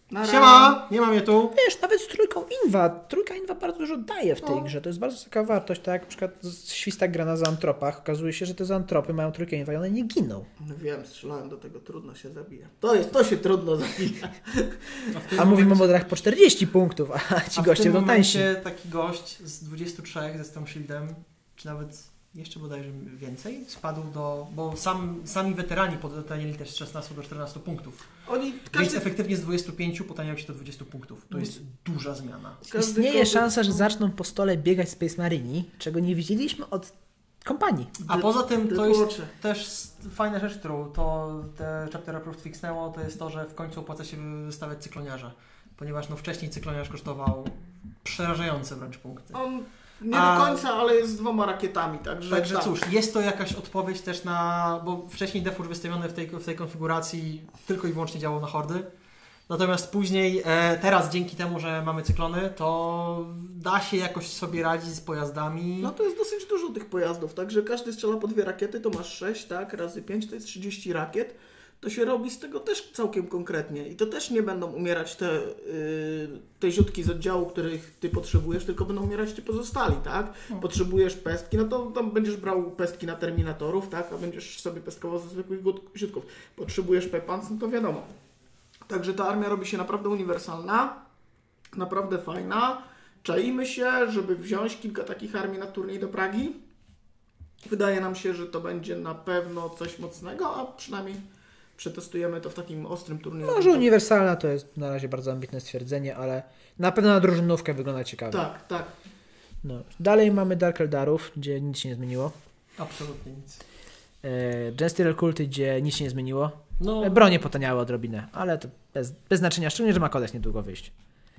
Speaker 2: Nara.
Speaker 3: Siema, nie mam je tu.
Speaker 1: Wiesz, nawet z trójką Inwa. Trójka Inwa bardzo dużo daje w tej
Speaker 2: No.
Speaker 1: grze. To jest bardzo wysoka wartość. Tak jak na przykład Świstak gra na zoantropach. Okazuje się, że te zoantropy mają trójkę Inwa i one nie giną.
Speaker 2: No wiem, strzelałem do tego, trudno się zabija. To jest, to się trudno zabija.
Speaker 3: A, w tym
Speaker 1: A mówimy o
Speaker 3: momencie-
Speaker 1: modelach po czterdzieści punktów, a ci
Speaker 3: a w
Speaker 1: goście
Speaker 3: tym
Speaker 1: będą tańsi.
Speaker 3: momencie taki gość z dwudziestu trzech ze Storm Shieldem, czy nawet jeszcze bodajże więcej, spadł do... Bo sam, sami weterani potanili też z szesnastu do czternastu punktów.
Speaker 2: Oni,
Speaker 3: Więc
Speaker 2: każdy,
Speaker 3: efektywnie z dwudziestu pięciu potaniał się do dwudziestu punktów. To jest duża zmiana.
Speaker 2: każdy
Speaker 1: Istnieje
Speaker 2: kodex-
Speaker 1: szansa, że zaczną po stole biegać Space Marini, czego nie widzieliśmy od kompanii.
Speaker 3: A poza tym to
Speaker 2: Tylko
Speaker 3: jest też fajna rzecz, którą to te Chapter Approved fixnęło, to jest to, że w końcu opłaca się wystawiać cykloniarza. Ponieważ no wcześniej cykloniarz kosztował przerażające wręcz punkty.
Speaker 2: On nie
Speaker 3: A-
Speaker 2: do końca, ale jest z dwoma rakietami, także,
Speaker 3: Także
Speaker 2: tak.
Speaker 3: cóż, jest to jakaś odpowiedź też na... Bo wcześniej Deforge wystawiony w tej, w tej konfiguracji tylko i wyłącznie działał na hordy. Natomiast później, e, teraz dzięki temu, że mamy cyklony, to da się jakoś sobie radzić z pojazdami.
Speaker 2: No to jest dosyć dużo tych pojazdów, także każdy strzela po dwie rakiety, to masz sześć, tak, razy pięć to jest trzydzieści rakiet. To się robi z tego też całkiem konkretnie i to też nie będą umierać te, yy, te ziutki z oddziału, których ty potrzebujesz, tylko będą umierać ci pozostali, tak? Potrzebujesz pestki, no to tam będziesz brał pestki na terminatorów, tak? A będziesz sobie pestkował ze zwykłych gut- ziutków. Potrzebujesz pepans, no to wiadomo. Także ta armia robi się naprawdę uniwersalna, naprawdę fajna. Czaimy się, żeby wziąć kilka takich armii na turniej do Pragi. Wydaje nam się, że to będzie na pewno coś mocnego, a przynajmniej przetestujemy to w takim ostrym turnieju.
Speaker 1: Może uniwersalna to jest na razie bardzo ambitne stwierdzenie, ale na pewno na drużynówkę wygląda ciekawie.
Speaker 2: Tak, tak.
Speaker 1: No. Dalej mamy Dark Eldarów, gdzie nic się nie zmieniło.
Speaker 3: Absolutnie nic.
Speaker 1: E, Gensteel Kulty, gdzie nic się nie zmieniło.
Speaker 3: No,
Speaker 1: E, Bronie potaniały odrobinę, ale to bez, bez znaczenia, szczególnie, że ma kodeks niedługo wyjść.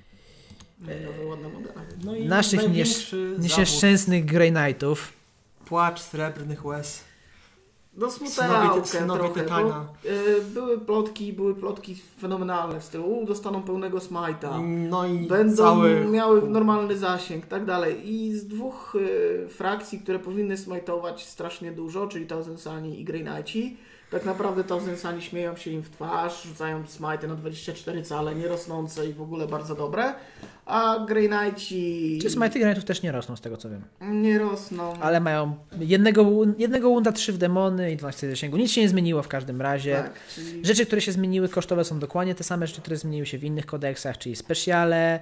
Speaker 2: Nowe, ładne modele.
Speaker 3: no i
Speaker 1: Naszych niesz,
Speaker 3: największy zawód,
Speaker 1: nieszczęsnych Grey Knightów.
Speaker 3: płacz srebrnych łez.
Speaker 2: No
Speaker 3: Synowie
Speaker 2: smutełkę
Speaker 3: Ty- synowie
Speaker 2: trochę,
Speaker 3: Tytana.
Speaker 2: bo, y, były plotki, były plotki fenomenalne w stylu, u, dostaną pełnego smajta.
Speaker 3: No i
Speaker 2: Będą
Speaker 3: cały...
Speaker 2: miały normalny zasięg, tak dalej. I z dwóch y, frakcji, które powinny smajtować strasznie dużo, czyli Tauzendsani i Grey Knighti, tak naprawdę Tauzendsani śmieją się im w twarz, rzucają smajty na dwadzieścia cztery cale, nierosnące i w ogóle bardzo dobre, a Grey Knighti
Speaker 1: Czy Smite Knightów też nie rosną, z tego co wiem.
Speaker 2: nie rosną.
Speaker 1: Ale mają jednego, wun- jednego wunda, trzy w demony i dwanaście zasięgu. Nic się nie zmieniło w każdym razie.
Speaker 2: Tak, czyli...
Speaker 1: Rzeczy, które się zmieniły kosztowe są dokładnie te same rzeczy, które zmieniły się w innych kodeksach, czyli specjale,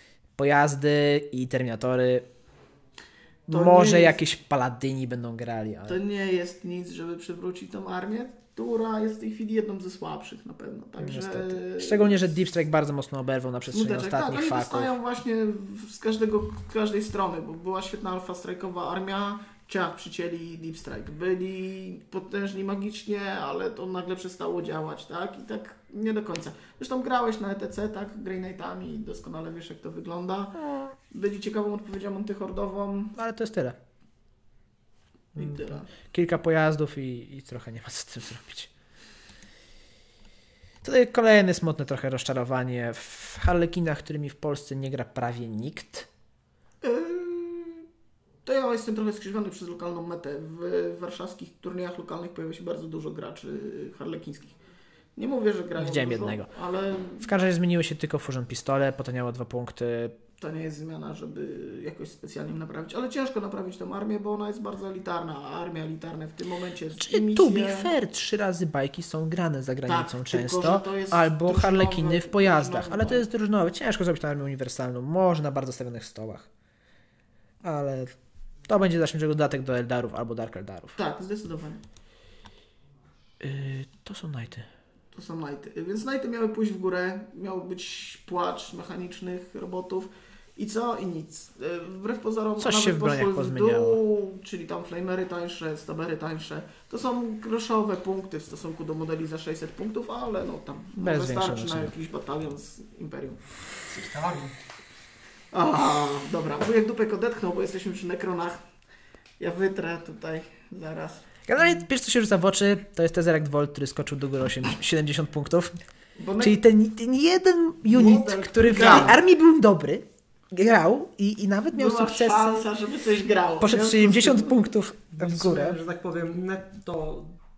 Speaker 1: pojazdy i terminatory.
Speaker 2: To
Speaker 1: Może
Speaker 2: nie jest-
Speaker 1: jakieś paladyni będą grali, ale...
Speaker 2: To nie jest nic, żeby przywrócić tą armię, która jest w tej chwili jedną ze słabszych na pewno. Także...
Speaker 1: Niestety. Szczególnie, że Deep Strike bardzo mocno oberwał na przestrzeni
Speaker 2: Smuteczek. Tak,
Speaker 1: ostatnich
Speaker 2: oni
Speaker 1: faków.
Speaker 2: dostają właśnie w- z, każdego, z każdej strony, bo była świetna alfa strajkowa armia, ciach przycięli Deep Strike. Byli potężni magicznie, ale to nagle przestało działać, tak? I tak nie do końca. Zresztą grałeś na E T C, tak? Grey Knightami, doskonale wiesz jak to wygląda. Byli ciekawą odpowiedzią antyhordową
Speaker 1: Ale to jest tyle.
Speaker 2: i tyle.
Speaker 1: Kilka pojazdów i, i trochę nie ma co z tym zrobić. Tutaj kolejne smutne trochę rozczarowanie w Harlekinach, którymi w Polsce nie gra prawie nikt.
Speaker 2: Yy, To ja jestem trochę skrzyżowany przez lokalną metę. W warszawskich turniejach lokalnych pojawia się bardzo dużo graczy harlekińskich. Nie mówię, że grają
Speaker 1: Widziałem
Speaker 2: dużo,
Speaker 1: jednego.
Speaker 2: ale
Speaker 1: W każdym razie zmieniły się tylko Fusion Pistole, potaniało dwa punkty.
Speaker 2: to nie jest zmiana, żeby jakoś specjalnie naprawić. Ale ciężko naprawić tą armię, bo ona jest bardzo elitarna. A armia elitarna w tym momencie jest
Speaker 1: Czyli to be fair, trzy razy bajki są grane za granicą
Speaker 2: Tak, tylko,
Speaker 1: często,
Speaker 2: że to jest
Speaker 1: albo
Speaker 2: drużynowe-
Speaker 1: harlekiny w pojazdach,
Speaker 2: drużynowy
Speaker 1: ale to
Speaker 2: boj.
Speaker 1: jest drużynowe. Ciężko zrobić tę armię uniwersalną, może na bardzo stawionych stołach. Ale to będzie dalszym ciągu dodatek do Eldarów albo Dark Eldarów.
Speaker 2: Tak, zdecydowanie.
Speaker 1: Yy, to są Knighty.
Speaker 2: To są Knighty. Więc Knighty miały pójść w górę, miał być płacz mechanicznych robotów i co? I nic. Yy, Wbrew pozorom
Speaker 1: Coś
Speaker 2: nawet
Speaker 1: się w broniach
Speaker 2: poszły
Speaker 1: pozmieniało.
Speaker 2: dół, czyli tam flamery tańsze, stabery tańsze. To są groszowe punkty w stosunku do modeli za sześćset punktów, ale no tam
Speaker 1: Bez
Speaker 2: wystarczy
Speaker 1: większego
Speaker 2: na
Speaker 1: znaczenia.
Speaker 2: jakiś batalion z Imperium.
Speaker 3: Tak.
Speaker 2: A, dobra, wujek dupek odetchnął, bo jesteśmy przy nekronach. Ja wytrę tutaj zaraz.
Speaker 1: Generalnie pierwsze co się rzuca w oczy, to jest Tesseract Volt, który skoczył do góry osiemdziesiąt, siedemdziesiąt punktów.
Speaker 2: Bo nek-
Speaker 1: Czyli ten, ten jeden unit,
Speaker 2: Model,
Speaker 1: który w tej
Speaker 2: grał.
Speaker 1: armii był dobry, grał i, i nawet miał
Speaker 2: była
Speaker 1: sukcesy.
Speaker 2: szansa, żeby coś grało.
Speaker 1: Poszedł
Speaker 2: W związku z
Speaker 1: siedemdziesiąt
Speaker 2: tym-
Speaker 1: punktów w
Speaker 3: Więc,
Speaker 1: górę.
Speaker 3: że tak powiem, netto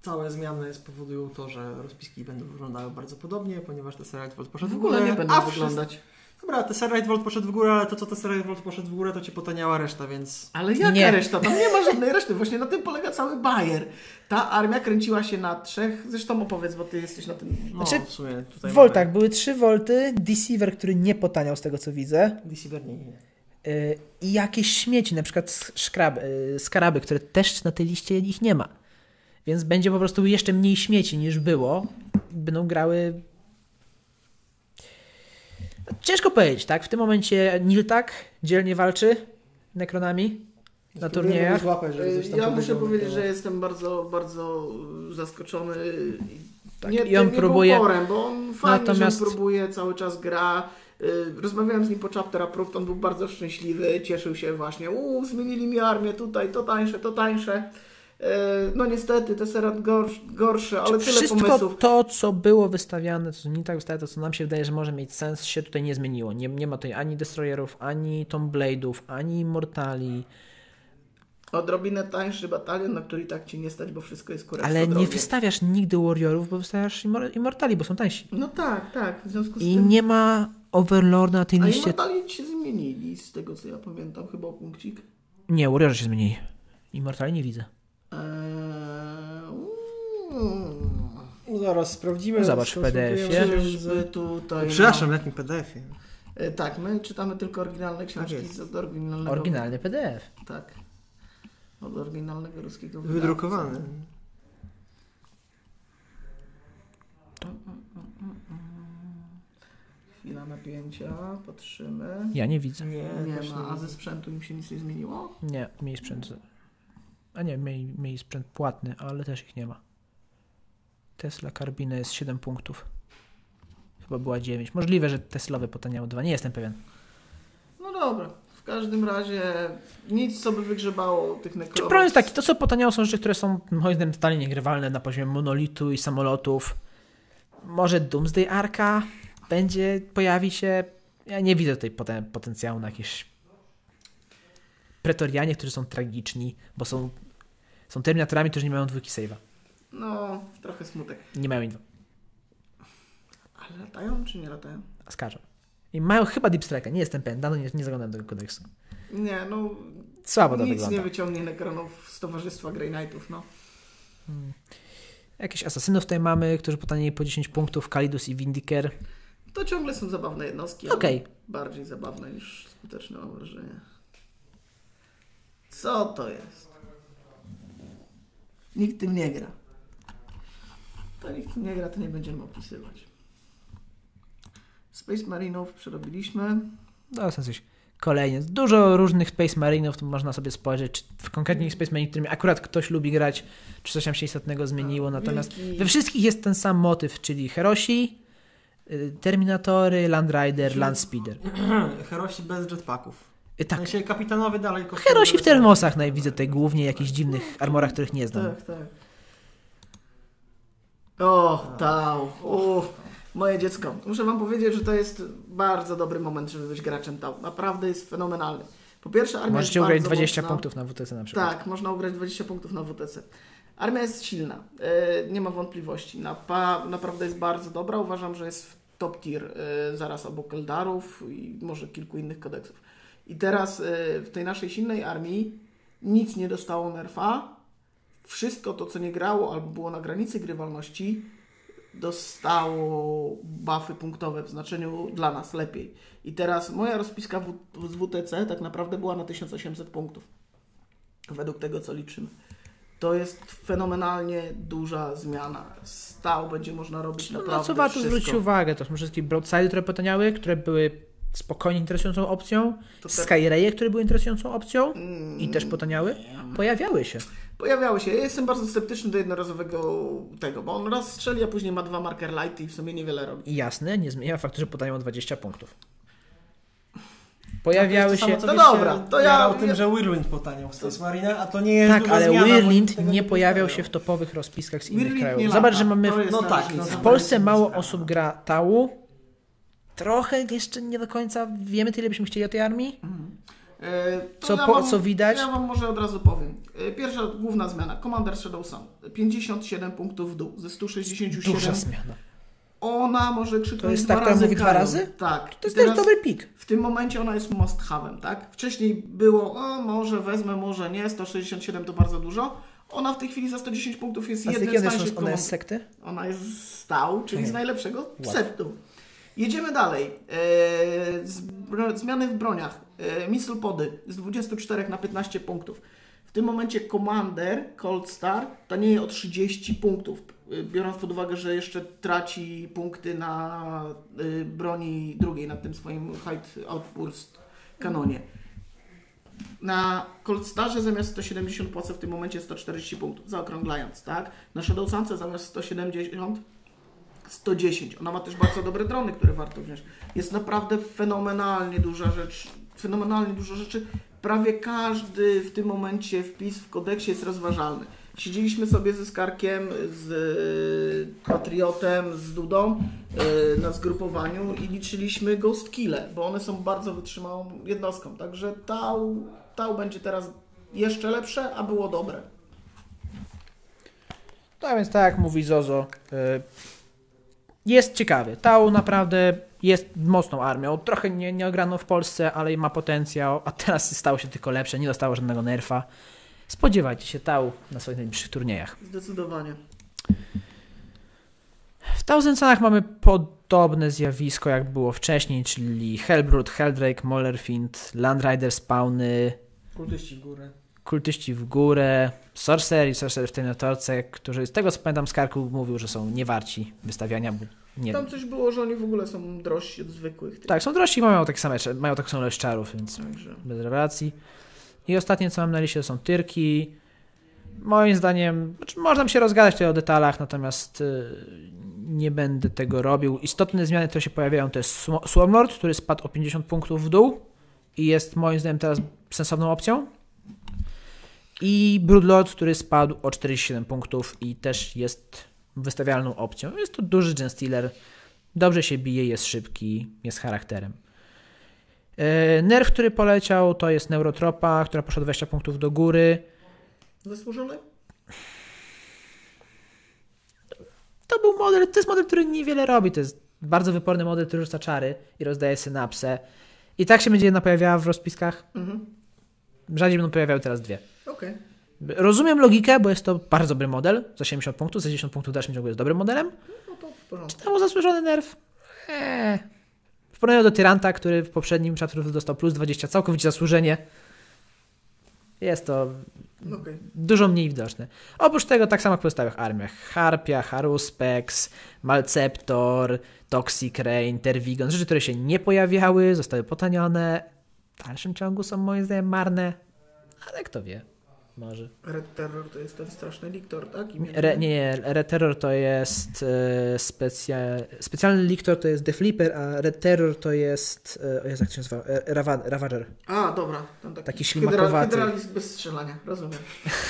Speaker 3: całe zmiany spowodują to, że rozpiski będą wyglądały bardzo podobnie, ponieważ Tesseract Vault poszedł
Speaker 2: W
Speaker 3: w
Speaker 2: ogóle
Speaker 3: górę.
Speaker 2: nie będą
Speaker 3: a
Speaker 2: wyglądać.
Speaker 3: Wszyscy... Dobra, Tesseract Vault poszedł w górę, ale to co Tesseract Vault poszedł w górę, to ci potaniała reszta, więc...
Speaker 2: Ale jaka
Speaker 1: Nie.
Speaker 2: reszta? Tam nie ma żadnej reszty. Właśnie na tym polega cały bajer. Ta armia kręciła się na trzech... Zresztą opowiedz, bo ty jesteś na tym...
Speaker 3: No,
Speaker 1: Znaczy,
Speaker 3: w sumie tutaj
Speaker 1: W voltach były trzy wolty, Deceiver, który nie potaniał z tego co widzę,
Speaker 3: mamy... Deceiver nie, nie.
Speaker 1: yy, i jakieś śmieci, na przykład szkrab, yy, skaraby, które też na tej liście ich nie ma. Więc będzie po prostu jeszcze mniej śmieci niż było. Będą grały... Ciężko powiedzieć, tak? W tym momencie Niltak dzielnie walczy nekronami na turniejach.
Speaker 3: Złapać, żeby coś tam
Speaker 2: Ja muszę
Speaker 3: powiedział,
Speaker 2: powiedzieć,
Speaker 3: to-
Speaker 2: że jestem bardzo, bardzo zaskoczony.
Speaker 1: Tak,
Speaker 2: nie
Speaker 1: i on
Speaker 2: tym
Speaker 1: próbuje-
Speaker 2: jego uporem, bo on fajnie,
Speaker 1: Natomiast-
Speaker 2: że on próbuje, cały czas gra. Y, Rozmawiałem z nim po Chapter Approved, on był bardzo szczęśliwy, cieszył się właśnie, uuu, zmienili mi armię tutaj, to tańsze, to tańsze. Y, No niestety, Tesseract gorszy, gorszy, ale tyle
Speaker 1: Wszystko
Speaker 2: pomysłów.
Speaker 1: to, co było wystawiane, to co nie tak wystawiane, to co nam się wydaje, że może mieć sens, się tutaj nie zmieniło. Nie, nie ma tutaj ani Destroyerów, ani Tomb Blade'ów, ani Immortali.
Speaker 2: Odrobinę tańszy batalion, na który i tak ci nie stać, bo wszystko jest kurewsko
Speaker 1: Ale nie
Speaker 2: drogie.
Speaker 1: wystawiasz nigdy Warriorów, bo wystawiasz Immor- Immortali, bo są tańsi.
Speaker 2: No tak, tak, w związku z
Speaker 1: I
Speaker 2: tym...
Speaker 1: nie ma Overlorda na tej
Speaker 2: A
Speaker 1: liście.
Speaker 2: Immortali się zmienili, z tego co ja pamiętam, chyba o punkcik.
Speaker 1: Nie, Warriorzy się zmienili. Immortali nie widzę.
Speaker 2: Eee, mm.
Speaker 3: No zaraz sprawdzimy.
Speaker 1: No zobacz w P D F-ie.
Speaker 3: skonsultujemy się
Speaker 2: Czyżby
Speaker 3: z-
Speaker 2: tutaj...
Speaker 3: Przepraszam, w jakim P D F-ie?
Speaker 2: E, tak, my czytamy tylko oryginalne książki
Speaker 3: jest.
Speaker 2: z od oryginalnego...
Speaker 1: Oryginalny P D F.
Speaker 2: Tak. Od oryginalnego ruskiego wydawcy.
Speaker 3: Wydrukowany.
Speaker 2: Chwila napięcia, patrzymy.
Speaker 1: Ja nie widzę.
Speaker 3: Nie,
Speaker 2: Nie
Speaker 3: też
Speaker 2: ma, a ze sprzętu im się nic nie zmieniło?
Speaker 1: Nie, mieli sprzęt. A nie, mieli, mieli sprzęt płatny, ale też ich nie ma. Tesla Carbina jest siedem punktów. Chyba była dziewięć. Możliwe, że Teslowe potaniało dwa. Nie jestem pewien.
Speaker 2: No dobra. W każdym razie nic, co by wygrzebało tych
Speaker 1: Czy
Speaker 2: nekrolog.
Speaker 1: problem jest taki, to co potaniało są rzeczy, które są moim zdaniem totalnie niegrywalne na poziomie monolitu i samolotów. Może Doomsday Arka będzie, pojawi się. Ja nie widzę tutaj poten- potencjału na jakieś Pretorianie, którzy są tragiczni, bo są, są Terminatorami, którzy nie mają dwójki save'a.
Speaker 2: No, trochę smutek.
Speaker 1: Nie mają inwo.
Speaker 2: Ale latają czy nie latają?
Speaker 1: A skaczą. I mają chyba Deep Strike'a, nie jestem pewien, dawno nie, nie zaglądam do tego kodeksu.
Speaker 2: Nie, no...
Speaker 1: Słabo to
Speaker 2: nic
Speaker 1: wygląda.
Speaker 2: nie wyciągnie nekronów z Towarzystwa Grey Knightów, no.
Speaker 1: Hmm. Jakieś asasynów tutaj mamy, którzy potanili po dziesięć punktów, Kalidus i Vindiker.
Speaker 2: To ciągle są zabawne jednostki,
Speaker 1: Okej.
Speaker 2: ale bardziej zabawne niż skuteczne, mam wrażenie. Co to jest? Nikt tym nie gra. To nikt tym nie gra, to nie będziemy opisywać. Space Marinów przerobiliśmy.
Speaker 1: No, w sensie kolejnie. Dużo różnych Space Marinów, tu można sobie spojrzeć, czy w konkretnych Space Marinów, którymi akurat ktoś lubi grać, czy coś tam się istotnego zmieniło. Natomiast
Speaker 2: Wielki-
Speaker 1: we wszystkich jest ten sam motyw, czyli Herosi, y, Terminatory, Land Rider, Land Speeder.
Speaker 3: Herosi bez jetpacków.
Speaker 1: Y,
Speaker 3: W
Speaker 1: tak.
Speaker 3: sensie kapitanowie dalej kosztują.
Speaker 1: Herosi w termosach naj widzę tutaj głównie, jakichś dziwnych armorach, których nie znam.
Speaker 2: Tak, tak. O, Tau. O, moje dziecko. Muszę wam powiedzieć, że to jest bardzo dobry moment, żeby być graczem Tau. Naprawdę jest fenomenalny. Po pierwsze, armia
Speaker 1: Możecie
Speaker 2: jest
Speaker 1: ugrać
Speaker 2: bardzo
Speaker 1: dwadzieścia
Speaker 2: mocna.
Speaker 1: punktów na W T C na przykład.
Speaker 2: Tak, można ugrać dwadzieścia punktów na W T C. Armia jest silna, e, nie ma wątpliwości. Napa, naprawdę jest bardzo dobra. Uważam, że jest w top tier, e, zaraz obok Eldarów i może kilku innych kodeksów. I teraz e, w tej naszej silnej armii nic nie dostało nerfa. Wszystko to, co nie grało albo było na granicy grywalności, dostało buffy punktowe w znaczeniu dla nas lepiej. I teraz moja rozpiska w, z W T C tak naprawdę była na tysiąc osiemset punktów. Według tego, co liczymy. To jest fenomenalnie duża zmiana. Stał będzie można robić
Speaker 1: No,
Speaker 2: naprawdę
Speaker 1: na co warto
Speaker 2: wszystko.
Speaker 1: zwrócić uwagę, to są wszystkie broadside, które potaniały, które były spokojnie interesującą opcją,
Speaker 2: To te-
Speaker 1: Skyraye, które były interesującą opcją
Speaker 2: Mm,
Speaker 1: i też potaniały, pojawiały się.
Speaker 2: Pojawiały się. Ja jestem bardzo sceptyczny do jednorazowego tego, bo on raz strzeli, a później ma dwa marker light i w sumie niewiele robi.
Speaker 1: I jasne, nie zmienia faktu, że podają dwadzieścia punktów. Pojawiały się...
Speaker 2: No dobra, to ja-
Speaker 3: o tym,
Speaker 2: ja-
Speaker 3: że Whirlwind potaniał Space Marine, a to nie jest
Speaker 1: Tak,
Speaker 3: duża
Speaker 1: ale
Speaker 3: zmiana, bo
Speaker 1: Whirlwind
Speaker 3: tego
Speaker 1: nie pojawiał
Speaker 3: postawią.
Speaker 1: się w topowych rozpiskach z
Speaker 2: Whirlwind
Speaker 1: innych
Speaker 2: nie
Speaker 1: krajów.
Speaker 2: lata.
Speaker 1: Zobacz, że mamy
Speaker 2: To
Speaker 1: w,
Speaker 2: jest
Speaker 3: No
Speaker 2: ta
Speaker 3: tak,
Speaker 2: różnica.
Speaker 3: no
Speaker 1: w
Speaker 3: to-
Speaker 1: Polsce mało osób gra Tału. Trochę jeszcze nie do końca wiemy, tyle byśmy chcieli o tej armii.
Speaker 2: E, to
Speaker 1: Co
Speaker 2: ja
Speaker 1: po-
Speaker 2: wam,
Speaker 1: co widać?
Speaker 2: Ja wam może od razu powiem. Pierwsza główna zmiana. Commander Shadow Sun. pięćdziesiąt siedem punktów w dół. Ze sto sześćdziesiąt siedem.
Speaker 1: Duża zmiana.
Speaker 2: Ona może krzyknąć
Speaker 1: To jest
Speaker 2: dwa
Speaker 1: tak, to
Speaker 2: razy
Speaker 1: mówi dwa
Speaker 2: Kajon.
Speaker 1: razy?
Speaker 2: Tak.
Speaker 1: To jest
Speaker 2: Teraz
Speaker 1: też dobry pik.
Speaker 2: w tym momencie ona jest must have'em, tak? Wcześniej było, o, może wezmę, może nie, sto sześćdziesiąt siedem to bardzo dużo. Ona w tej chwili za sto dziesięć punktów jest
Speaker 1: A z
Speaker 2: jednym
Speaker 1: jakiej
Speaker 2: z
Speaker 1: ona
Speaker 2: tańszych
Speaker 1: jest, ona jest
Speaker 2: komand-
Speaker 1: sekty?
Speaker 2: Ona jest stał, czyli
Speaker 1: Mhm.
Speaker 2: z najlepszego
Speaker 1: Wow.
Speaker 2: setu. Jedziemy dalej. Eee, zbro- zmiany w broniach. Eee, missile pody z dwudziestu czterech na piętnaście punktów. W tym momencie Commander Cold Star tanieje o trzydzieści punktów. Eee, biorąc pod uwagę, że jeszcze traci punkty na eee, broni drugiej, na tym swoim High Outburst kanonie. Na Cold Starze zamiast sto siedemdziesiąt płacę w tym momencie sto czterdzieści punktów, zaokrąglając, tak? Na Shadow Sunce zamiast sto siedemdziesiąt sto dziesięć. Ona ma też bardzo dobre drony, które warto wziąć. Jest naprawdę fenomenalnie duża rzecz, fenomenalnie dużo rzeczy. Prawie każdy w tym momencie wpis w kodeksie jest rozważalny. Siedzieliśmy sobie ze Skarkiem, z y, Patriotem, z Dudą y, na zgrupowaniu i liczyliśmy Ghost Kille, bo one są bardzo wytrzymałą jednostką. Także Tau, Tau będzie teraz jeszcze lepsze, a było dobre.
Speaker 1: Tak więc tak jak mówi Zozo, y, jest ciekawy. Tau naprawdę jest mocną armią. Trochę nie, nie ograno w Polsce, ale ma potencjał, a teraz stało się tylko lepsze, nie dostało żadnego nerfa. Spodziewajcie się Tau na swoich najbliższych turniejach.
Speaker 2: Zdecydowanie.
Speaker 1: W Thousand Sunach mamy podobne zjawisko jak było wcześniej, czyli Hellbrood, Helldrake, Mollerfind, Landrider spawny,
Speaker 3: Kultyści w górę.
Speaker 1: kultyści w górę, Sorcery, Sorcery w Terminatorce, którzy z tego co pamiętam Skarku mówił, że są niewarci wystawiania, bo nie
Speaker 2: Tam coś było, że oni w ogóle są drożsi od zwykłych.
Speaker 1: Tak, są drożsi i mają takie same, mają tak samo ilość czarów, więc
Speaker 2: Także.
Speaker 1: bez rewelacji. I ostatnie co mam na liście to są Tyrki. Moim zdaniem, znaczy można by się rozgadać tutaj o detalach, natomiast yy, nie będę tego robił. Istotne zmiany, które się pojawiają, to jest Swarmlord, który spadł o pięćdziesiąt punktów w dół i jest moim zdaniem teraz sensowną opcją. I Broodlord, który spadł o czterdzieści siedem punktów i też jest wystawialną opcją. Jest to duży genstealer, dobrze się bije, jest szybki, jest charakterem. Nerf, który poleciał, to jest Neurotropa, która poszła dwadzieścia punktów do góry.
Speaker 2: Zasłużony?
Speaker 1: To był model, to jest model, który niewiele robi. To jest bardzo wyporny model, który rzuca czary i rozdaje synapsę. I tak się będzie jedna pojawiała w rozpiskach.
Speaker 2: Mhm.
Speaker 1: Rzadziej będą pojawiały teraz dwie.
Speaker 2: Okej. Okay.
Speaker 1: Rozumiem logikę, bo jest to bardzo dobry model. Za siedemdziesiąt punktów, za dziesięć punktów w dalszym ciągu jest dobrym modelem.
Speaker 2: No to w porządku.
Speaker 1: Czy tam był zasłużony nerf? Eee. W porównaniu do Tyranta, który w poprzednim chapterze dostał plus dwadzieścia, całkowicie zasłużenie. Jest to
Speaker 2: Okay.
Speaker 1: dużo mniej widoczne. Oprócz tego tak samo jak w pozostałych armiach. Harpia, Haruspex, Malceptor, Toxic Rain, Tervigon. Rzeczy, które się nie pojawiały, zostały potanione. W dalszym ciągu są moim zdaniem marne. Ale kto wie. Może.
Speaker 2: Red Terror to jest ten straszny liktor, tak?
Speaker 1: Re, nie, nie, Red Terror to jest e, specja, specjalny liktor to jest The Flipper, a Red Terror to jest e, o Jezu, jak to się nazywa? E, Rava, Ravager.
Speaker 2: A, dobra. Ten taki
Speaker 1: Taki
Speaker 2: hydra-
Speaker 1: ślimakowaty.
Speaker 2: Hydralist bez strzelania, rozumiem.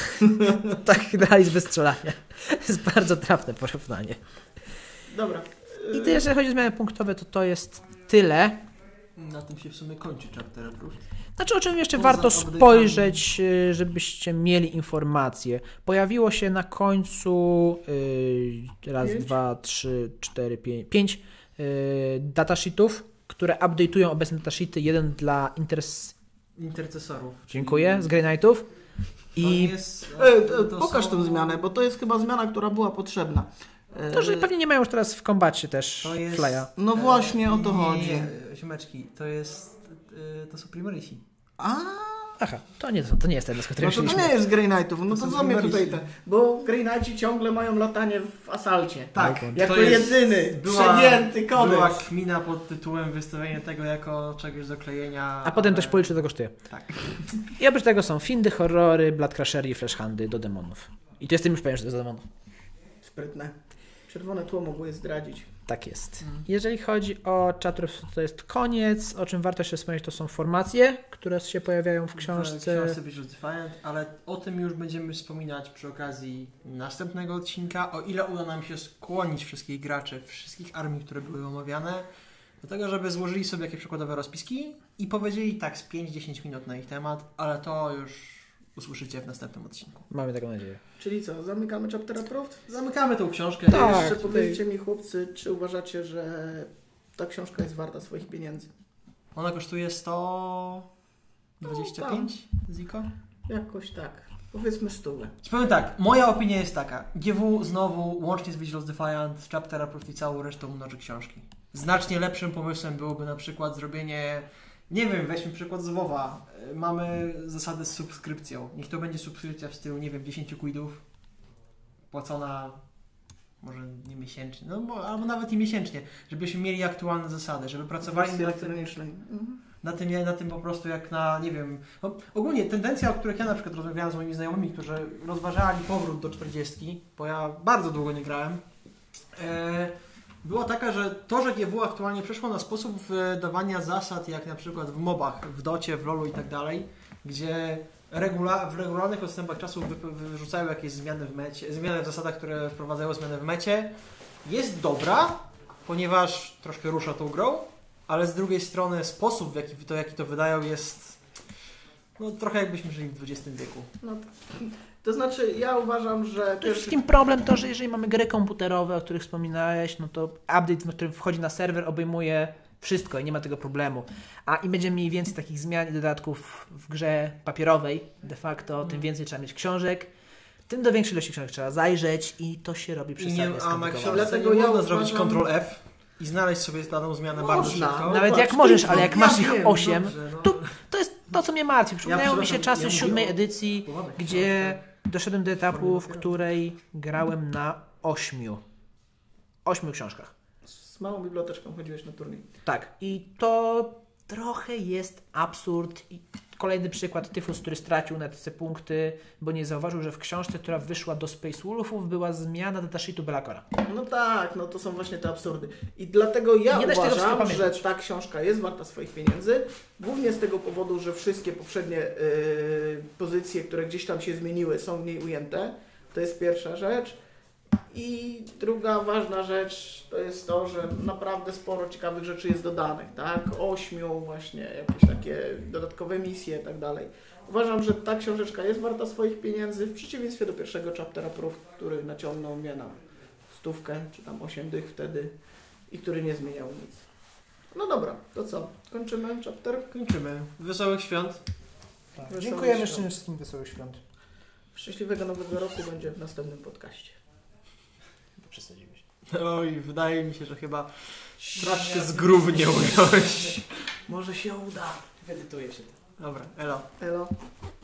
Speaker 1: Tak, hydralizm bez strzelania. To jest bardzo trafne porównanie.
Speaker 2: Dobra.
Speaker 1: I to jeżeli chodzi o zmiany punktowe, to to jest tyle.
Speaker 3: Na tym się w sumie kończy chapter approved.
Speaker 1: Znaczy, o czym jeszcze
Speaker 3: Poza
Speaker 1: warto
Speaker 3: update'ami.
Speaker 1: spojrzeć, y, żebyście mieli informacje. Pojawiło się na końcu yy, raz,
Speaker 2: Pięć?
Speaker 1: dwa, trzy, cztery, pięć, pięć yy, datasheetów, które update'ują obecne datasheety. Jeden dla inters...
Speaker 3: Intercesorów.
Speaker 1: Dziękuję, z Grey Knightów.
Speaker 3: I
Speaker 1: I
Speaker 3: jest,
Speaker 2: E, e,
Speaker 3: to
Speaker 2: pokaż
Speaker 3: są-
Speaker 2: tę zmianę, bo to jest chyba zmiana, która była potrzebna. E,
Speaker 1: to, że pewnie nie mają już teraz w kombacie też
Speaker 3: To jest-
Speaker 1: flya.
Speaker 2: No właśnie o to
Speaker 3: nie,
Speaker 2: chodzi.
Speaker 3: Nie, nie, ziomeczki, to jest, y, to są Primarisi.
Speaker 2: A,
Speaker 1: Aha, to nie, to nie jest ten, z którym
Speaker 2: no to, to
Speaker 1: szliśmy.
Speaker 2: nie jest Grey Knightów, no
Speaker 3: To
Speaker 2: to
Speaker 3: są
Speaker 2: co mnie tutaj
Speaker 3: Primarisi.
Speaker 2: ten... Bo Grey Knighti ciągle mają latanie w asalcie.
Speaker 3: Tak,
Speaker 2: Jako
Speaker 3: to jest-
Speaker 2: jedyny,
Speaker 3: była-
Speaker 2: przejęty kodeks.
Speaker 3: Była kmina pod tytułem wystawienie tego jako czegoś do klejenia.
Speaker 1: A potem
Speaker 3: ale-
Speaker 1: ktoś policzy, to kosztuje.
Speaker 3: Tak.
Speaker 1: I oprócz tego są Findy, horrory, Bloodcrushery i Flashhandy do demonów. I to jestem już pewien, że to jest do demonów.
Speaker 2: Sprytne. Czerwone tło mogło je zdradzić.
Speaker 1: Tak jest.
Speaker 2: Mm.
Speaker 1: Jeżeli chodzi o chapterów, to jest koniec. O czym warto się wspomnieć, to są formacje, które się pojawiają w
Speaker 3: W
Speaker 1: książce.
Speaker 3: książce Visual Defiant, ale o tym już będziemy wspominać przy okazji następnego odcinka. O ile uda nam się skłonić wszystkich graczy, wszystkich armii, które były omawiane, do tego, żeby złożyli sobie jakieś przykładowe rozpiski i powiedzieli tak z pięć do dziesięciu minut na ich temat, ale to już usłyszycie w następnym odcinku.
Speaker 1: Mamy taką nadzieję.
Speaker 2: Czyli co, zamykamy Chapter Approved?
Speaker 3: Zamykamy tą książkę.
Speaker 1: Tak.
Speaker 2: Jeszcze
Speaker 1: tutaj-
Speaker 2: powiedzcie mi, chłopcy, czy uważacie, że ta książka jest warta swoich pieniędzy?
Speaker 3: Ona kosztuje sto dwadzieścia pięć ziko?
Speaker 2: Jakoś tak. Powiedzmy stówę.
Speaker 3: Ci powiem tak, moja opinia jest taka. G W znowu, łącznie z Vigil's Defiant, Chapter Approved i całą resztą mnoży książki. Znacznie lepszym pomysłem byłoby na przykład zrobienie, nie wiem, weźmy przykład z WoWa. Mamy zasadę z subskrypcją. Niech to będzie subskrypcja w stylu, nie wiem, dziesięć quidów. Płacona może nie miesięcznie, no bo, albo nawet i miesięcznie. Żebyśmy mieli aktualne zasady, żeby pracowali
Speaker 2: Wersji
Speaker 3: na tym,
Speaker 2: elektronicznej. Mhm.
Speaker 3: na tym, na tym po prostu jak na, nie wiem, no, ogólnie tendencja, o których ja na przykład rozmawiałem z moimi znajomymi, którzy rozważali powrót do czterdziestki, bo ja bardzo długo nie grałem, e, była taka, że to, że G W aktualnie przeszło na sposób dawania zasad, jak na przykład w mobach, w docie, w lolu i tak dalej, gdzie regula, w regularnych odstępach czasu wy, wyrzucają jakieś zmiany w mecie, zmiany w zasadach, które wprowadzają zmiany w mecie, jest dobra, ponieważ troszkę rusza tą grą, ale z drugiej strony sposób, w jaki to, jaki to wydają, jest no, trochę jakbyśmy żyli w dwudziestym wieku.
Speaker 2: No to, to znaczy, ja uważam, że
Speaker 1: Przede
Speaker 2: pierwszy...
Speaker 1: wszystkim problem to, że jeżeli mamy gry komputerowe, o których wspominałeś, no to update, który wchodzi na serwer, obejmuje wszystko i nie ma tego problemu. A im będziemy mieli więcej takich zmian i dodatków w grze papierowej, de facto, tym więcej trzeba mieć książek, tym do większej ilości książek trzeba zajrzeć i to się robi przesadnie
Speaker 3: Nie, a na
Speaker 1: skomplikowane.
Speaker 3: książce
Speaker 2: Dlatego
Speaker 3: nie
Speaker 2: ja
Speaker 3: można
Speaker 2: uważam-
Speaker 3: zrobić kontrol F i znaleźć sobie daną zmianę
Speaker 2: Można.
Speaker 3: bardzo szybko.
Speaker 1: Nawet
Speaker 2: patrz,
Speaker 1: jak możesz,
Speaker 2: ty-
Speaker 1: ale jak
Speaker 2: ja
Speaker 1: masz ich
Speaker 2: wiem,
Speaker 1: osiem,
Speaker 3: Dobrze, no.
Speaker 1: tu to jest to, co mnie martwi. Przypomniają mi się
Speaker 3: przepraszam,
Speaker 1: czasy
Speaker 3: ja mówię
Speaker 1: siódmej
Speaker 3: o
Speaker 1: edycji,
Speaker 3: połowanych
Speaker 1: gdzie
Speaker 3: książkach.
Speaker 1: doszedłem do etapu, w
Speaker 3: Formie
Speaker 1: której grałem na ośmiu. Ośmiu książkach.
Speaker 2: Z małą biblioteczką chodziłeś na turniej.
Speaker 1: Tak. I to trochę jest absurd. I kolejny przykład, Tyfus, który stracił na te punkty, bo nie zauważył, że w książce, która wyszła do Space Wolfów, była zmiana datasheetu Belacora.
Speaker 2: No tak, no to są właśnie te absurdy. I dlatego ja
Speaker 1: Nie da się tego
Speaker 2: uważam,
Speaker 1: wszystkiego
Speaker 2: że
Speaker 1: pamiętać.
Speaker 2: ta książka jest warta swoich pieniędzy. Głównie z tego powodu, że wszystkie poprzednie yy, pozycje, które gdzieś tam się zmieniły, są w niej ujęte. To jest pierwsza rzecz. I druga ważna rzecz to jest to, że naprawdę sporo ciekawych rzeczy jest dodanych, tak? Ośmiu właśnie, jakieś takie dodatkowe misje i tak dalej. Uważam, że ta książeczka jest warta swoich pieniędzy, w przeciwieństwie do pierwszego Chapter Approved, który naciągnął mnie na stówkę, czy tam osiem dych wtedy i który nie zmieniał nic. No dobra, to co? Kończymy chapter?
Speaker 3: Kończymy. Wesołych świąt.
Speaker 2: Wesołych
Speaker 1: Dziękujemy
Speaker 2: świąt.
Speaker 1: jeszcze wszystkim wesołych świąt.
Speaker 2: Szczęśliwego Nowego Roku będzie w następnym podcaście.
Speaker 1: Przesadziłeś.
Speaker 3: Oj, wydaje mi się, że chyba strasznie zgrubnie ująłeś.
Speaker 2: Może się uda.
Speaker 1: Wyedytuje się to.
Speaker 3: Dobra, elo.
Speaker 2: Elo.